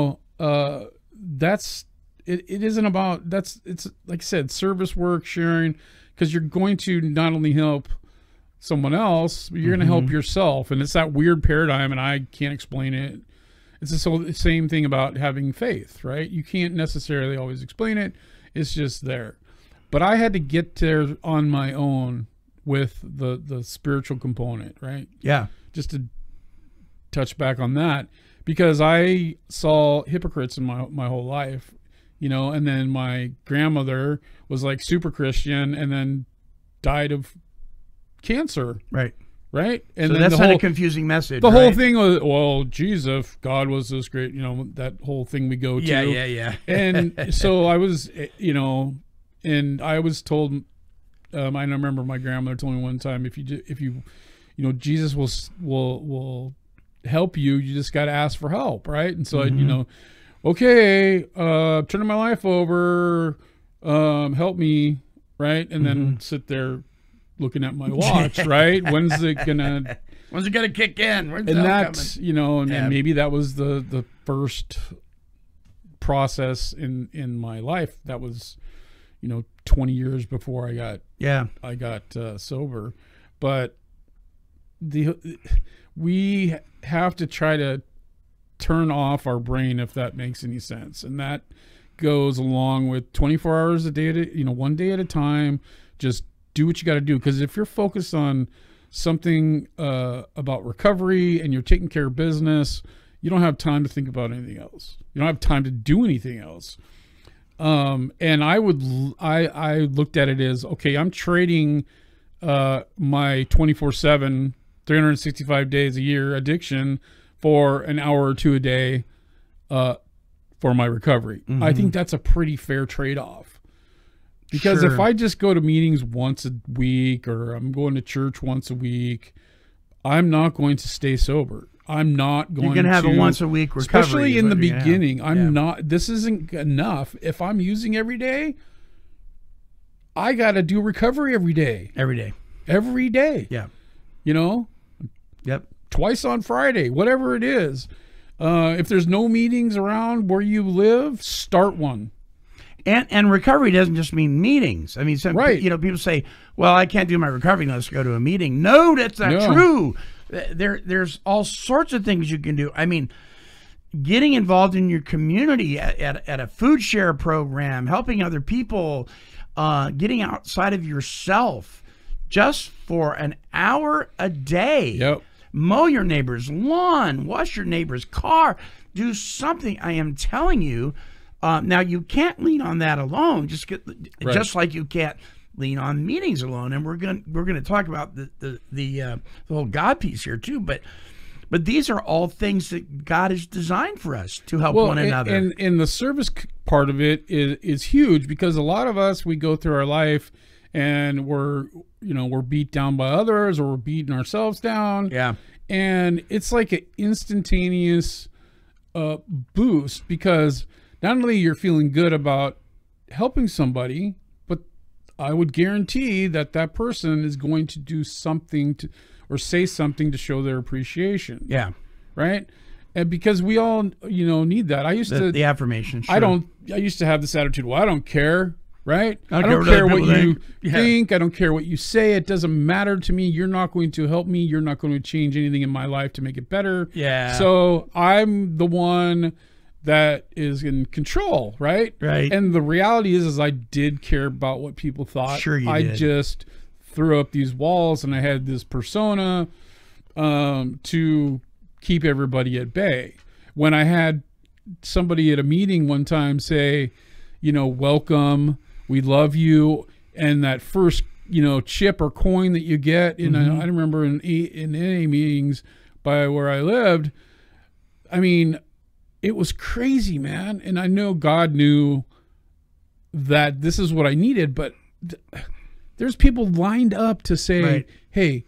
[SPEAKER 2] that's it isn't about it's like I said, service work, sharing, because you're going to not only help someone else, but you're going to help yourself. And it's that weird paradigm, and I can't explain it. It's the same thing about having faith, right? You can't necessarily always explain it. It's just there. But I had to get there on my own with the spiritual component, right?
[SPEAKER 1] Yeah.
[SPEAKER 2] Just to touch back on that, because I saw hypocrites in my whole life, and then my grandmother was like super Christian and then died of cancer.
[SPEAKER 1] Right.
[SPEAKER 2] And
[SPEAKER 1] so that's not a confusing message.
[SPEAKER 2] The whole thing was, well, Jesus, God was this great, that whole thing we go to.
[SPEAKER 1] Yeah.
[SPEAKER 2] And so I was, and I was told, I remember my grandmother told me one time, if you Jesus will help you, you just got to ask for help, right? And so I, okay, turning my life over, help me, right? And then sit there looking at my watch, right? When's it gonna
[SPEAKER 1] kick in? When's
[SPEAKER 2] and
[SPEAKER 1] that
[SPEAKER 2] coming? And maybe that was the first process in my life. That was 20 years before I got sober. But we have to try to turn off our brain, if that makes any sense, and that goes along with 24 hours a day, one day at a time. Just do what you got to do, because if you're focused on something about recovery and you're taking care of business, you don't have time to think about anything else. You don't have time to do anything else. And I looked at it as, okay, I'm trading my 24/7, 365 days a year addiction for an hour or two a day for my recovery. I think that's a pretty fair trade-off. Because if I just go to meetings once a week, or I'm going to church once a week, I'm not going to stay sober. I'm not going to.
[SPEAKER 1] You're going to have a once a week recovery.
[SPEAKER 2] Especially in the beginning. I'm not. This isn't enough. If I'm using every day, I got to do recovery every day. Every day.
[SPEAKER 1] Yeah.
[SPEAKER 2] Yep. Twice on Friday, whatever it is. If there's no meetings around where you live, start one.
[SPEAKER 1] And recovery doesn't just mean meetings. I mean, people say, well, I can't do my recovery unless I go to a meeting. No, that's not true. There's all sorts of things you can do. I mean, getting involved in your community at a food share program, helping other people, getting outside of yourself just for an hour a day.
[SPEAKER 2] Yep.
[SPEAKER 1] Mow your neighbor's lawn, wash your neighbor's car, do something. I am telling you. Now, you can't lean on that alone, just like you can't lean on meetings alone. And we're going to talk about the whole God piece here too. But these are all things that God has designed for us to help one another.
[SPEAKER 2] And the service part of it is huge, because a lot of us, we go through our life and we're beat down by others, or we're beating ourselves down.
[SPEAKER 1] Yeah.
[SPEAKER 2] And it's like an instantaneous boost, because not only you're feeling good about helping somebody, but I would guarantee that person is going to do something or say something to show their appreciation.
[SPEAKER 1] Yeah.
[SPEAKER 2] Right? And because we all, need that. I used to
[SPEAKER 1] the affirmation. Sure.
[SPEAKER 2] I used to have this attitude. Well, I don't care. Right? I don't care what you think. I don't care what you say. It doesn't matter to me. You're not going to help me. You're not going to change anything in my life to make it better.
[SPEAKER 1] Yeah.
[SPEAKER 2] So I'm the one that is in control, right?
[SPEAKER 1] Right.
[SPEAKER 2] And the reality is I did care about what people thought.
[SPEAKER 1] Sure you
[SPEAKER 2] did.
[SPEAKER 1] I
[SPEAKER 2] just threw up these walls, and I had this persona to keep everybody at bay. When I had somebody at a meeting one time say, welcome, we love you, and that first, chip or coin that you get in, I remember in AA meetings by where I lived, I mean, it was crazy, man. And I know God knew that this is what I needed, but there's people lined up to say, hey,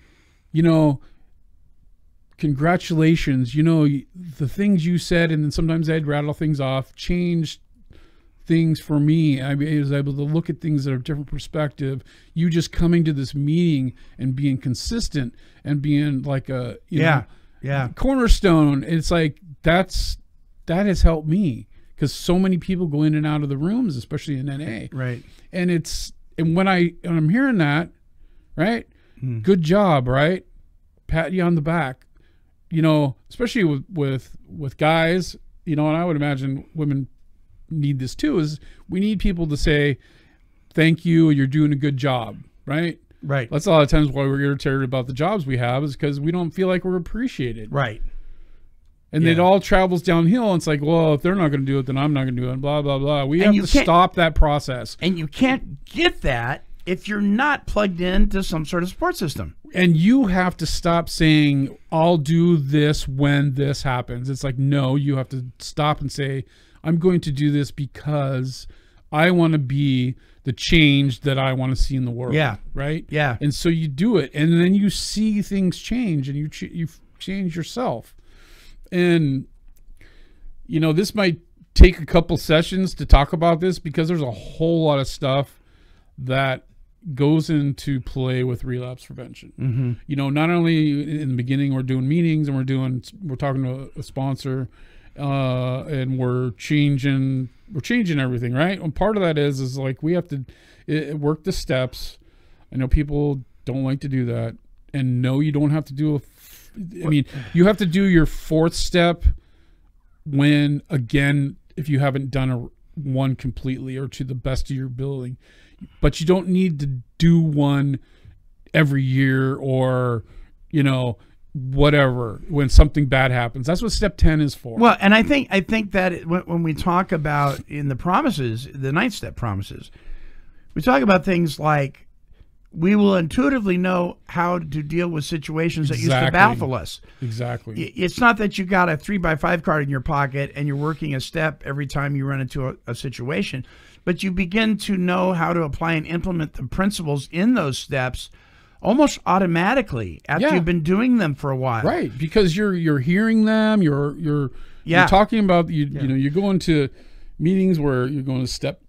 [SPEAKER 2] congratulations, the things you said, and then sometimes I'd rattle things off, changed things for me. I was able to look at things that are a different perspective. You just coming to this meeting and being consistent and being like a you know, cornerstone. It's like that has helped me, because so many people go in and out of the rooms, especially in NA.
[SPEAKER 1] Right.
[SPEAKER 2] And when I'm hearing that, right? Good job, right? Pat you on the back. You know, especially with guys, you know, and I would imagine women need this too, is we need people to say, thank you, you're doing a good job, right?
[SPEAKER 1] Right.
[SPEAKER 2] That's a lot of times why we're irritated about the jobs we have, is because we don't feel like we're appreciated.
[SPEAKER 1] Right.
[SPEAKER 2] And it all travels downhill. And it's like, well, if they're not going to do it, then I'm not going to do it, blah, blah, blah. We have to stop that process.
[SPEAKER 1] And you can't get that if you're not plugged into some sort of support system.
[SPEAKER 2] And you have to stop saying, I'll do this when this happens. It's like, no, you have to stop and say, I'm going to do this because I want to be the change that I want to see in the world.
[SPEAKER 1] Yeah.
[SPEAKER 2] Right?
[SPEAKER 1] Yeah.
[SPEAKER 2] And so you do it, and then you see things change, and you change yourself. And, you know, this might take a couple sessions to talk about this, because there's a whole lot of stuff that goes into play with relapse prevention. You know, not only in the beginning we're doing meetings and we're talking to a sponsor, and we're changing everything, right? And part of that is like we have to work the steps. I know people don't like to do that, and no, you don't have to do you have to do your fourth step when, again, if you haven't done one completely or to the best of your ability. But you don't need to do one every year, or, you know, whatever, when something bad happens. That's what step 10 is for.
[SPEAKER 1] Well, and I think that when we talk about in the promises, the 9th step promises, we talk about things like, we will intuitively know how to deal with situations that used to baffle us.
[SPEAKER 2] Exactly.
[SPEAKER 1] It's not that you got a 3x5 card in your pocket and you're working a step every time you run into a situation, but you begin to know how to apply and implement the principles in those steps almost automatically after you've been doing them for a while.
[SPEAKER 2] Right, because you're hearing them, you're talking about you know, you're going to meetings where you're going to step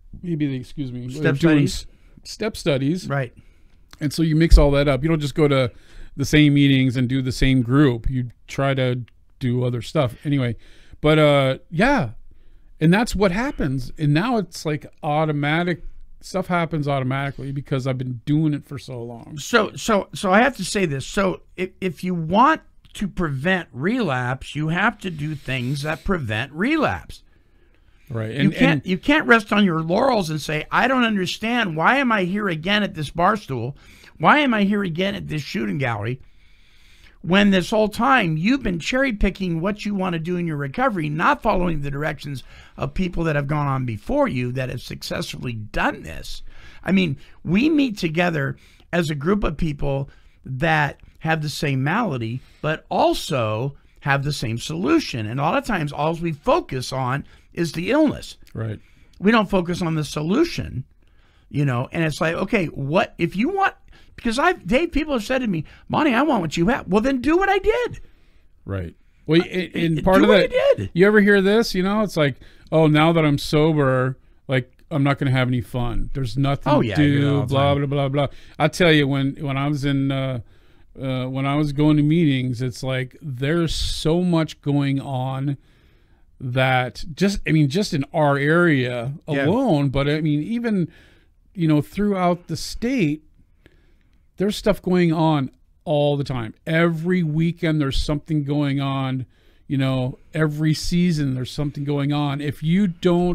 [SPEAKER 2] studies.
[SPEAKER 1] Right.
[SPEAKER 2] And so you mix all that up. You don't just go to the same meetings and do the same group. You try to do other stuff. Anyway, but and that's what happens. And now it's like automatic. Stuff happens automatically because I've been doing it for so long.
[SPEAKER 1] So I have to say this. So if you want to prevent relapse, you have to do things that prevent relapse.
[SPEAKER 2] Right.
[SPEAKER 1] You can't rest on your laurels and say, I don't understand. Why am I here again at this bar stool? Why am I here again at this shooting gallery? When this whole time you've been cherry picking what you want to do in your recovery, not following the directions of people that have gone on before you that have successfully done this. I mean, we meet together as a group of people that have the same malady, but also have the same solution. And a lot of times all we focus on is the illness.
[SPEAKER 2] Right.
[SPEAKER 1] We don't focus on the solution, you know, and it's like, okay, what if you want, because Dave, people have said to me, Monty, I want what you have. Well, then do what I did.
[SPEAKER 2] Right. Well, and part of that, you ever hear this, you know, it's like, oh, now that I'm sober, like, I'm not going to have any fun. There's nothing to do, blah, blah, blah, blah. I tell you, when I was when I was going to meetings, it's like, there's so much going on that just in our area alone, but I mean, even, you know, throughout the state, there's stuff going on all the time. Every weekend there's something going on, you know, every season there's something going on. If you're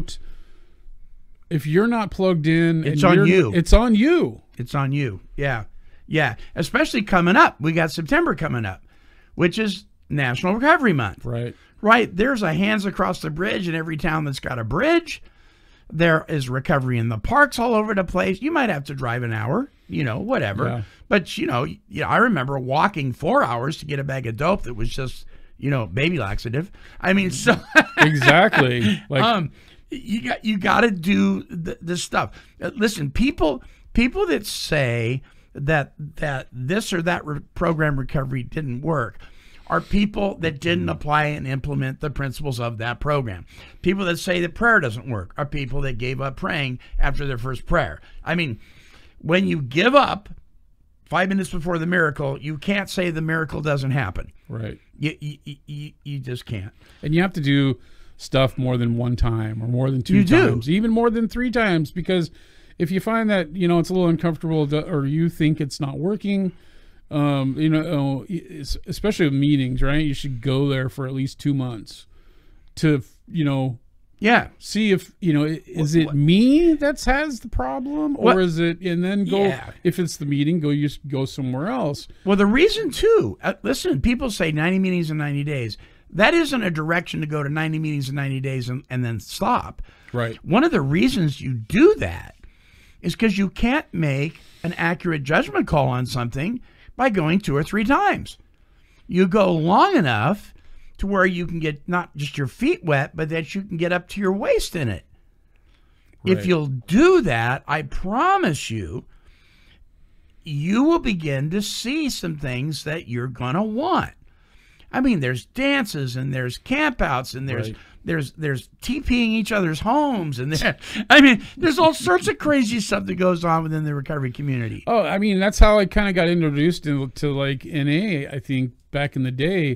[SPEAKER 2] not plugged in,
[SPEAKER 1] it's on you.
[SPEAKER 2] It's on you.
[SPEAKER 1] It's on you. Yeah. Yeah. Especially coming up. We got September coming up, which is National Recovery Month.
[SPEAKER 2] Right.
[SPEAKER 1] Right. There's a Hands Across the Bridge in every town that's got a bridge. There is recovery in the parks all over the place. You might have to drive an hour, you know, whatever. Yeah. But, you know, I remember walking 4 hours to get a bag of dope that was just, you know, baby laxative. I mean, so
[SPEAKER 2] exactly. Like,
[SPEAKER 1] you got to do this stuff. Listen, people that say that this or that program recovery didn't work are people that didn't apply and implement the principles of that program. People that say that prayer doesn't work are people that gave up praying after their first prayer. I mean, when you give up 5 minutes before the miracle, you can't say the miracle doesn't happen.
[SPEAKER 2] Right.
[SPEAKER 1] You just can't.
[SPEAKER 2] And you have to do stuff more than one time or more than two times, even more than 3 times, because if you find that, you know, it's a little uncomfortable or you think it's not working, you know, especially with meetings, right? You should go there for at least 2 months to, you know, see if, you know, is it me that has the problem or is it, and then go, if it's the meeting, you go somewhere else.
[SPEAKER 1] Well, the reason too, listen, people say 90 meetings in 90 days. That isn't a direction to go to 90 meetings in 90 days and then stop.
[SPEAKER 2] Right.
[SPEAKER 1] One of the reasons you do that is because you can't make an accurate judgment call on something by going 2 or 3 times. You go long enough to where you can get not just your feet wet, but that you can get up to your waist in it. Right. If you'll do that, I promise you, you will begin to see some things that you're going to want. I mean, there's dances and there's campouts and there's TPing each other's homes and there's all sorts of crazy stuff that goes on within the recovery community.
[SPEAKER 2] Oh, I mean, that's how I kind of got introduced to like NA. I think back in the day,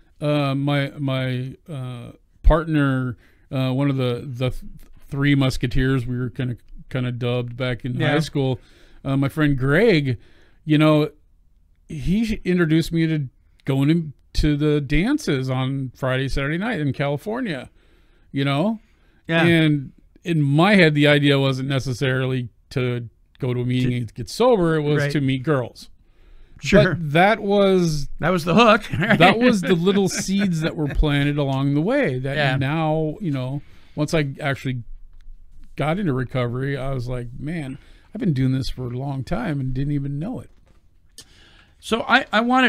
[SPEAKER 2] my partner, one of the 3 musketeers we were kind of dubbed back in high school, my friend Greg, you know, he introduced me to going to the dances on Friday, Saturday night in California, you know? Yeah. And in my head, the idea wasn't necessarily to go to a meeting and get sober. It was to meet girls.
[SPEAKER 1] Sure.
[SPEAKER 2] But that was
[SPEAKER 1] the hook.
[SPEAKER 2] That was the little seeds that were planted along the way that now, you know, once I actually got into recovery, I was like, man, I've been doing this for a long time and didn't even know it.
[SPEAKER 1] So I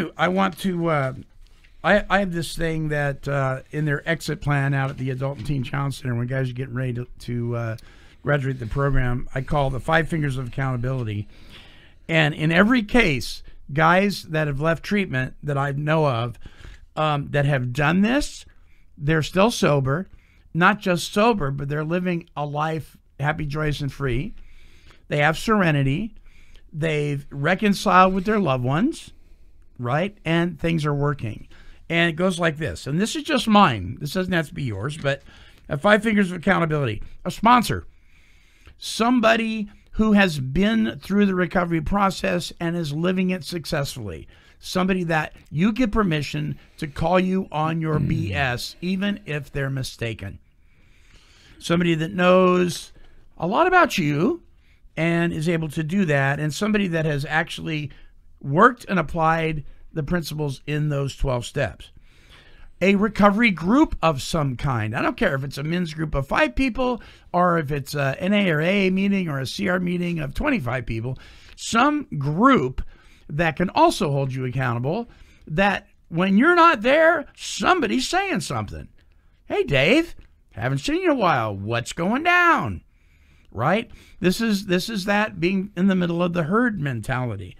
[SPEAKER 1] have this thing that in their exit plan out at the Adult and Teen Challenge Center, when guys are getting ready to graduate the program, I call the 5 fingers of accountability. And in every case, guys that have left treatment that I know of that have done this, they're still sober. Not just sober, but they're living a life happy, joyous, and free. They have serenity. They've reconciled with their loved ones, right? And things are working. And it goes like this. And this is just mine. This doesn't have to be yours, but 5 fingers of accountability. A sponsor. Somebody who has been through the recovery process and is living it successfully. Somebody that you get permission to call you on your BS, even if they're mistaken. Somebody that knows a lot about you and is able to do that. And somebody that has actually worked and applied the principles in those 12 steps. A recovery group of some kind. I don't care if it's a men's group of 5 people or if it's a NA or AA meeting or a CR meeting of 25 people. Some group that can also hold you accountable, that when you're not there, somebody's saying something. Hey, Dave, haven't seen you in a while. What's going down? Right? This is that being in the middle of the herd mentality.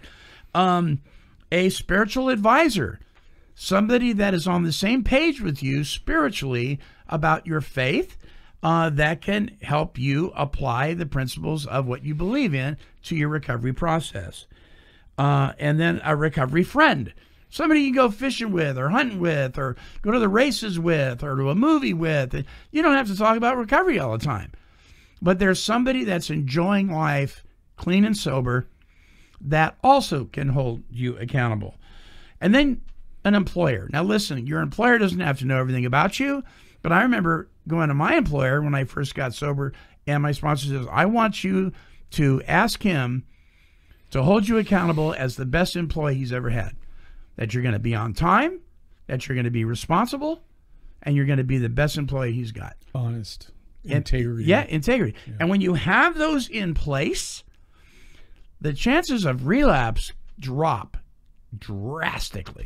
[SPEAKER 1] A spiritual advisor, somebody that is on the same page with you spiritually about your faith, that can help you apply the principles of what you believe in to your recovery process. And then a recovery friend, somebody you go fishing with or hunting with or go to the races with or to a movie with. And you don't have to talk about recovery all the time. But there's somebody that's enjoying life clean and sober that also can hold you accountable. And then an employer. Now listen, your employer doesn't have to know everything about you, but I remember going to my employer when I first got sober, and my sponsor says, I want you to ask him to hold you accountable as the best employee he's ever had. That you're going to be on time, that you're going to be responsible, and you're going to be the best employee he's got.
[SPEAKER 2] Honest. Integrity.
[SPEAKER 1] Yeah, integrity. Yeah. And when you have those in place, the chances of relapse drop drastically.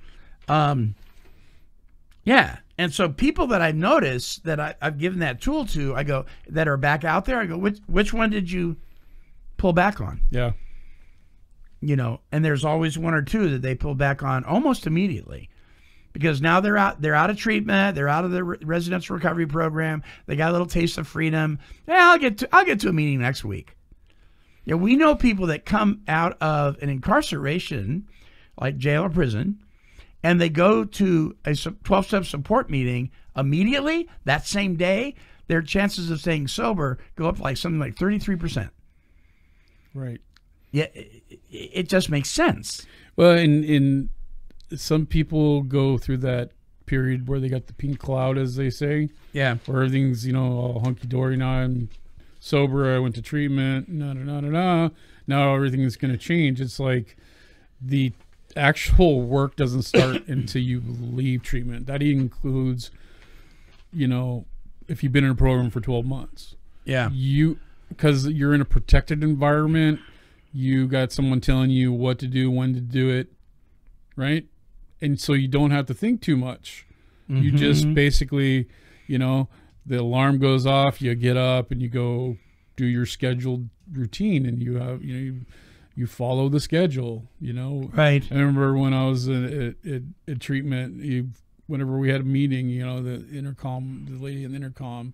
[SPEAKER 1] Yeah. And so people that I've noticed that I've given that tool to, I go, that are back out there, I go, which one did you pull back on?
[SPEAKER 2] Yeah.
[SPEAKER 1] You know, and there's always 1 or 2 that they pull back on almost immediately. because now they're out of treatment, they're out of the residential recovery program, they got a little taste of freedom. Yeah, I'll get to a meeting next week. Yeah, we know people that come out of an incarceration, like jail or prison, and they go to a 12-step support meeting immediately that same day. Their chances of staying sober go up like something like 33%.
[SPEAKER 2] Right.
[SPEAKER 1] Yeah, it just makes sense.
[SPEAKER 2] Well, in some people go through that period where they got the pink cloud, as they say.
[SPEAKER 1] Yeah.
[SPEAKER 2] Where everything's, all hunky-dory. Now I'm sober. I went to treatment. Now everything's going to change. It's like the actual work doesn't start until you leave treatment. That includes, if you've been in a program for 12 months.
[SPEAKER 1] Yeah.
[SPEAKER 2] Because you're in a protected environment, you got someone telling you what to do, when to do it, right? And so you don't have to think too much. Mm-hmm. You just basically, the alarm goes off, you get up and you go do your scheduled routine, and you have, you follow the schedule,
[SPEAKER 1] Right.
[SPEAKER 2] I remember when I was at treatment, whenever we had a meeting, the lady in the intercom,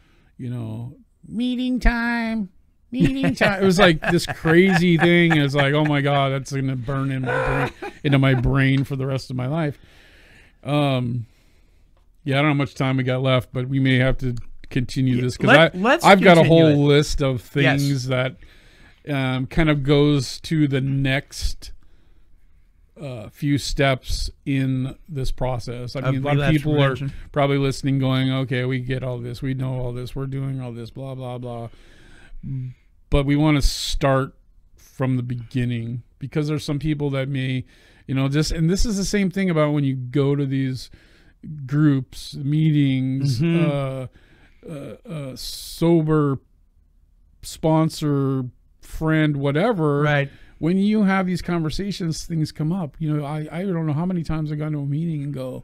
[SPEAKER 2] meeting time. It was like this crazy thing. It was like, oh my God, that's going to burn into my brain for the rest of my life. I don't know how much time we got left, but we may have to continue this, because I've got a whole list of things that kind of goes to the next few steps in this process. I mean, a lot of people are probably listening going, okay, we get all this, we know all this, we're doing all this, blah, blah, blah. But we want to start from the beginning, because there's some people that may, and this is the same thing about when you go to these groups, meetings, sober sponsor, friend, whatever.
[SPEAKER 1] Right.
[SPEAKER 2] When you have these conversations, things come up. I don't know how many times I got into a meeting and go,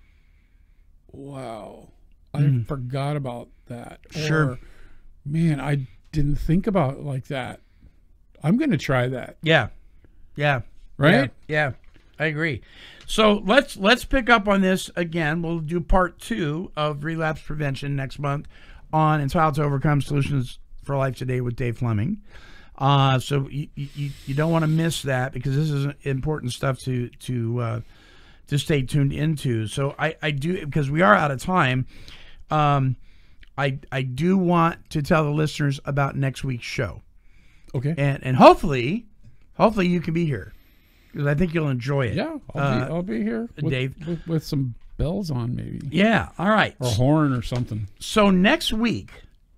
[SPEAKER 2] wow, I forgot about that.
[SPEAKER 1] Sure.
[SPEAKER 2] Or, man, I didn't think about it like that. I'm going to try that.
[SPEAKER 1] Yeah. Yeah.
[SPEAKER 2] Right?
[SPEAKER 1] Yeah. I agree. So let's pick up on this again. We'll do part 2 of relapse prevention next month on Entitled to Overcome Solutions for Life Today with Dave Fleming. So you don't want to miss that, because this is important stuff to stay tuned into. So I do, because we are out of time. I do want to tell the listeners about next week's show.
[SPEAKER 2] Okay.
[SPEAKER 1] And hopefully you can be here, because I think you'll enjoy it.
[SPEAKER 2] Yeah, I'll be here,
[SPEAKER 1] Dave,
[SPEAKER 2] with some bells on, maybe.
[SPEAKER 1] Yeah. All right.
[SPEAKER 2] Or a horn or something.
[SPEAKER 1] So next week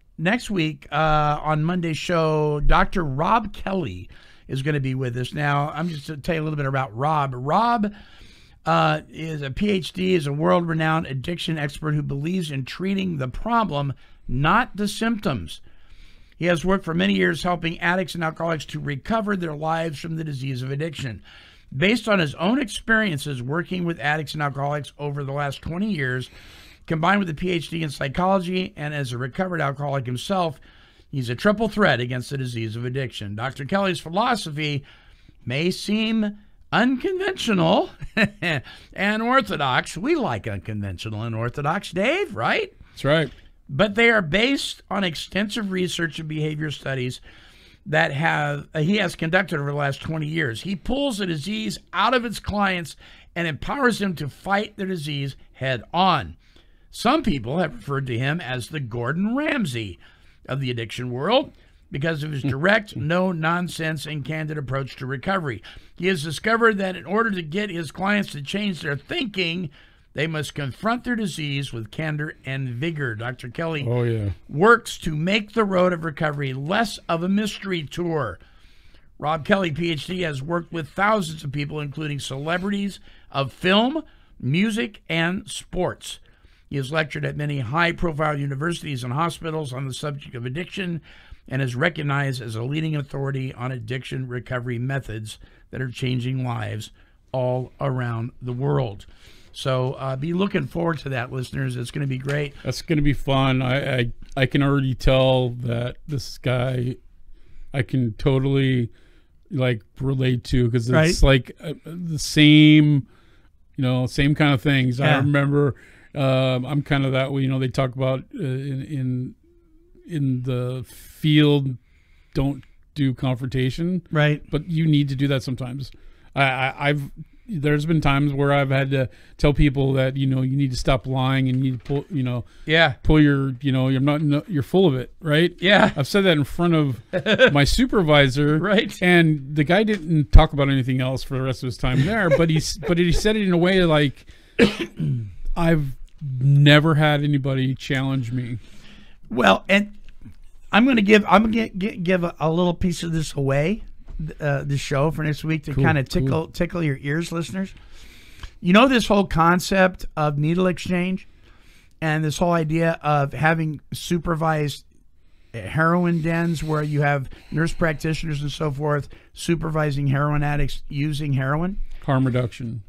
[SPEAKER 1] on Monday's show, Dr. Rob Kelly is going to be with us. Now, I'm just going to tell you a little bit about Rob. Rob is a PhD, is a world-renowned addiction expert who believes in treating the problem, not the symptoms. He has worked for many years helping addicts and alcoholics to recover their lives from the disease of addiction. Based on his own experiences working with addicts and alcoholics over the last 20 years, combined with a PhD in psychology and as a recovered alcoholic himself, he's a triple threat against the disease of addiction. Dr. Kelly's philosophy may seem unconventional and orthodox. We like unconventional and orthodox, Dave, right?
[SPEAKER 2] That's right.
[SPEAKER 1] But they are based on extensive research and behavior studies that he has conducted over the last 20 years. He pulls the disease out of its clients and empowers them to fight the disease head on. Some people have referred to him as the Gordon Ramsay of the addiction world because of his direct, no-nonsense, and candid approach to recovery. He has discovered that in order to get his clients to change their thinking, they must confront their disease with candor and vigor. Dr. Kelly works to make the road of recovery less of a mystery tour. Rob Kelly, PhD, has worked with thousands of people, including celebrities of film, music, and sports. He has lectured at many high-profile universities and hospitals on the subject of addiction and is recognized as a leading authority on addiction recovery methods that are changing lives all around the world. So be looking forward to that, listeners. It's going to be great.
[SPEAKER 2] That's going to be fun. I can already tell that this guy I can totally relate to, because it's like the same same kind of things. Yeah. I remember I'm kind of that way. They talk about in the field, don't do confrontation,
[SPEAKER 1] right?
[SPEAKER 2] But you need to do that sometimes. There's been times where I've had to tell people that you need to stop lying and you need to pull your you're full of it, right?
[SPEAKER 1] Yeah,
[SPEAKER 2] I've said that in front of my supervisor,
[SPEAKER 1] right?
[SPEAKER 2] And the guy didn't talk about anything else for the rest of his time there, but he said it in a way like I've never had anybody challenge me.
[SPEAKER 1] Well, and I'm going to give a little piece of this away. The show for next week to kind of tickle your ears, listeners. This whole concept of needle exchange and this whole idea of having supervised heroin dens where you have nurse practitioners and so forth supervising heroin addicts using heroin.
[SPEAKER 2] Harm reduction.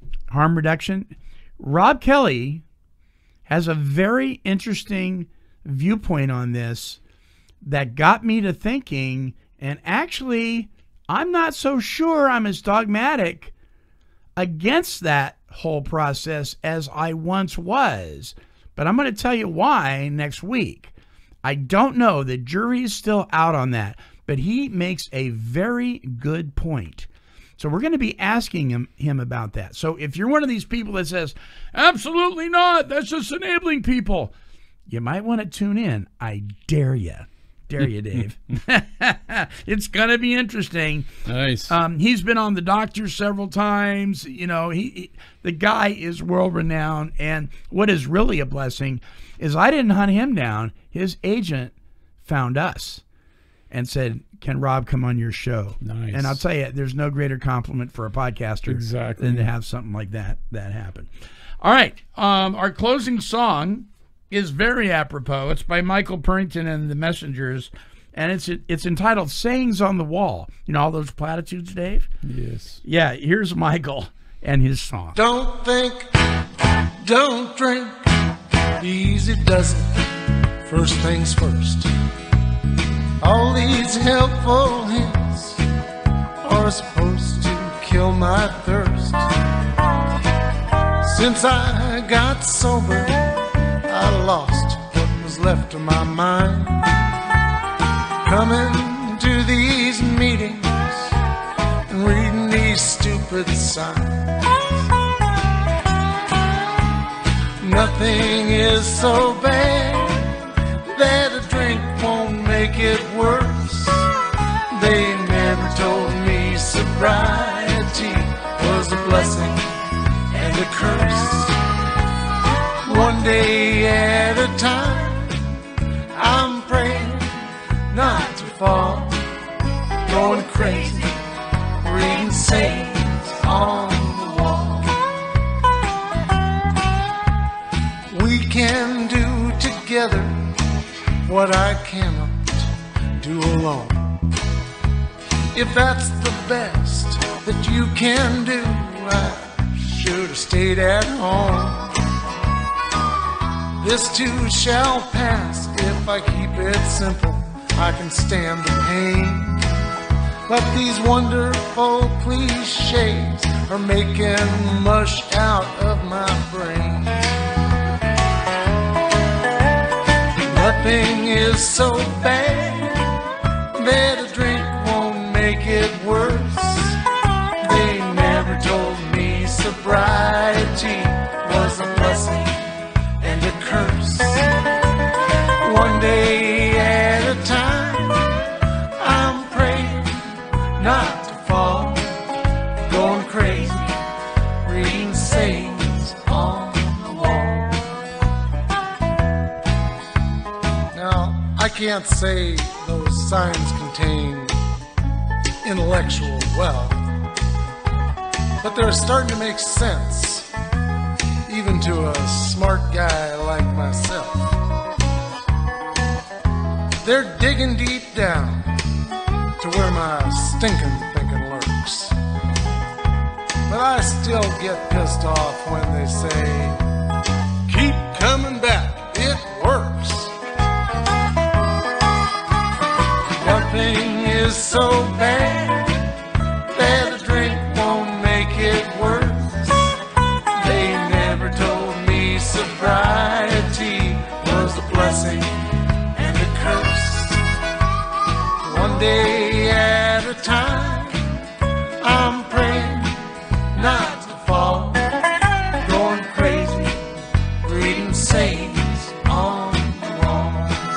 [SPEAKER 1] Rob Kelly has a very interesting viewpoint on this that got me to thinking, and actually I'm not so sure I'm as dogmatic against that whole process as I once was. But I'm going to tell you why next week. I don't know. The jury is still out on that. But he makes a very good point. So we're going to be asking him about that. So if you're one of these people that says, absolutely not, that's just enabling people, you might want to tune in. I dare you. Dave. It's gonna be interesting.
[SPEAKER 2] Nice.
[SPEAKER 1] He's been on The Doctor several times. The guy is world renowned. And what is really a blessing is I didn't hunt him down. His agent found us and said, "Can Rob come on your show?"
[SPEAKER 2] Nice.
[SPEAKER 1] And I'll tell you, there's no greater compliment for a podcaster than to have something like that happen. All right. Our closing song is very apropos. It's by Michael Purrington and the Messengers, and it's entitled "Sayings on the Wall." All those platitudes, Dave?
[SPEAKER 2] Yes.
[SPEAKER 1] Yeah, here's Michael and his song.
[SPEAKER 7] Don't think, don't drink, easy does it, first things first. All these helpful hints are supposed to kill my thirst. Since I got sober, I lost what was left of my mind. Coming to these meetings and reading these stupid signs. Nothing is so bad that a drink won't make it worse. They never told me sobriety was a blessing and a curse. One day at a time, I'm praying not to fall, going crazy, reading sayings on the wall. We can do together what I cannot do alone. If that's the best that you can do, I should have stayed at home. This too shall pass if I keep it simple. I can stand the pain. But these wonderful cliches are making mush out of my brain. Nothing is so bad that a drink won't make it worse. They never told me sobriety was a blessing and a curse. One day at a time, I'm praying not to fall, going crazy, reading sayings on the wall. Now, I can't say those signs contain intellectual wealth, but they're starting to make sense, even to a smart guy like myself. They're digging deep down to where my stinking thinking lurks. But I still get pissed off when they say, keep coming back, it works. Nothing is so bad that a drink won't make it worse. They day at a time. I'm praying not to fall, going crazy, reading sayings on the wall.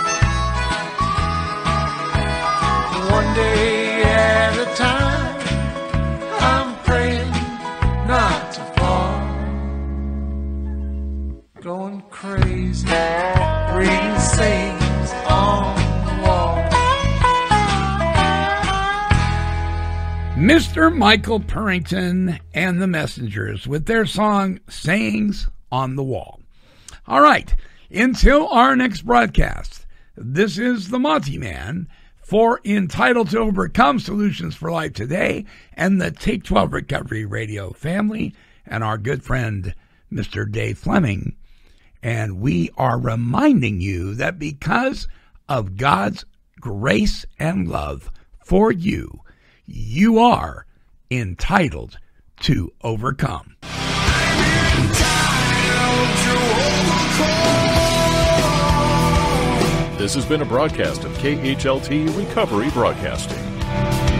[SPEAKER 7] One day at a time, I'm praying not to fall, going crazy, reading sayings on the wall.
[SPEAKER 1] Mr. Michael Purrington and the Messengers with their song Sayings on the Wall. All right, until our next broadcast, this is the Monty Man for Entitled to Overcome Solutions for Life Today and the Take 12 Recovery Radio family and our good friend, Mr. Dave Fleming. And we are reminding you that because of God's grace and love for you, you are entitled to overcome.
[SPEAKER 4] This has been a broadcast of KHLT Recovery Broadcasting.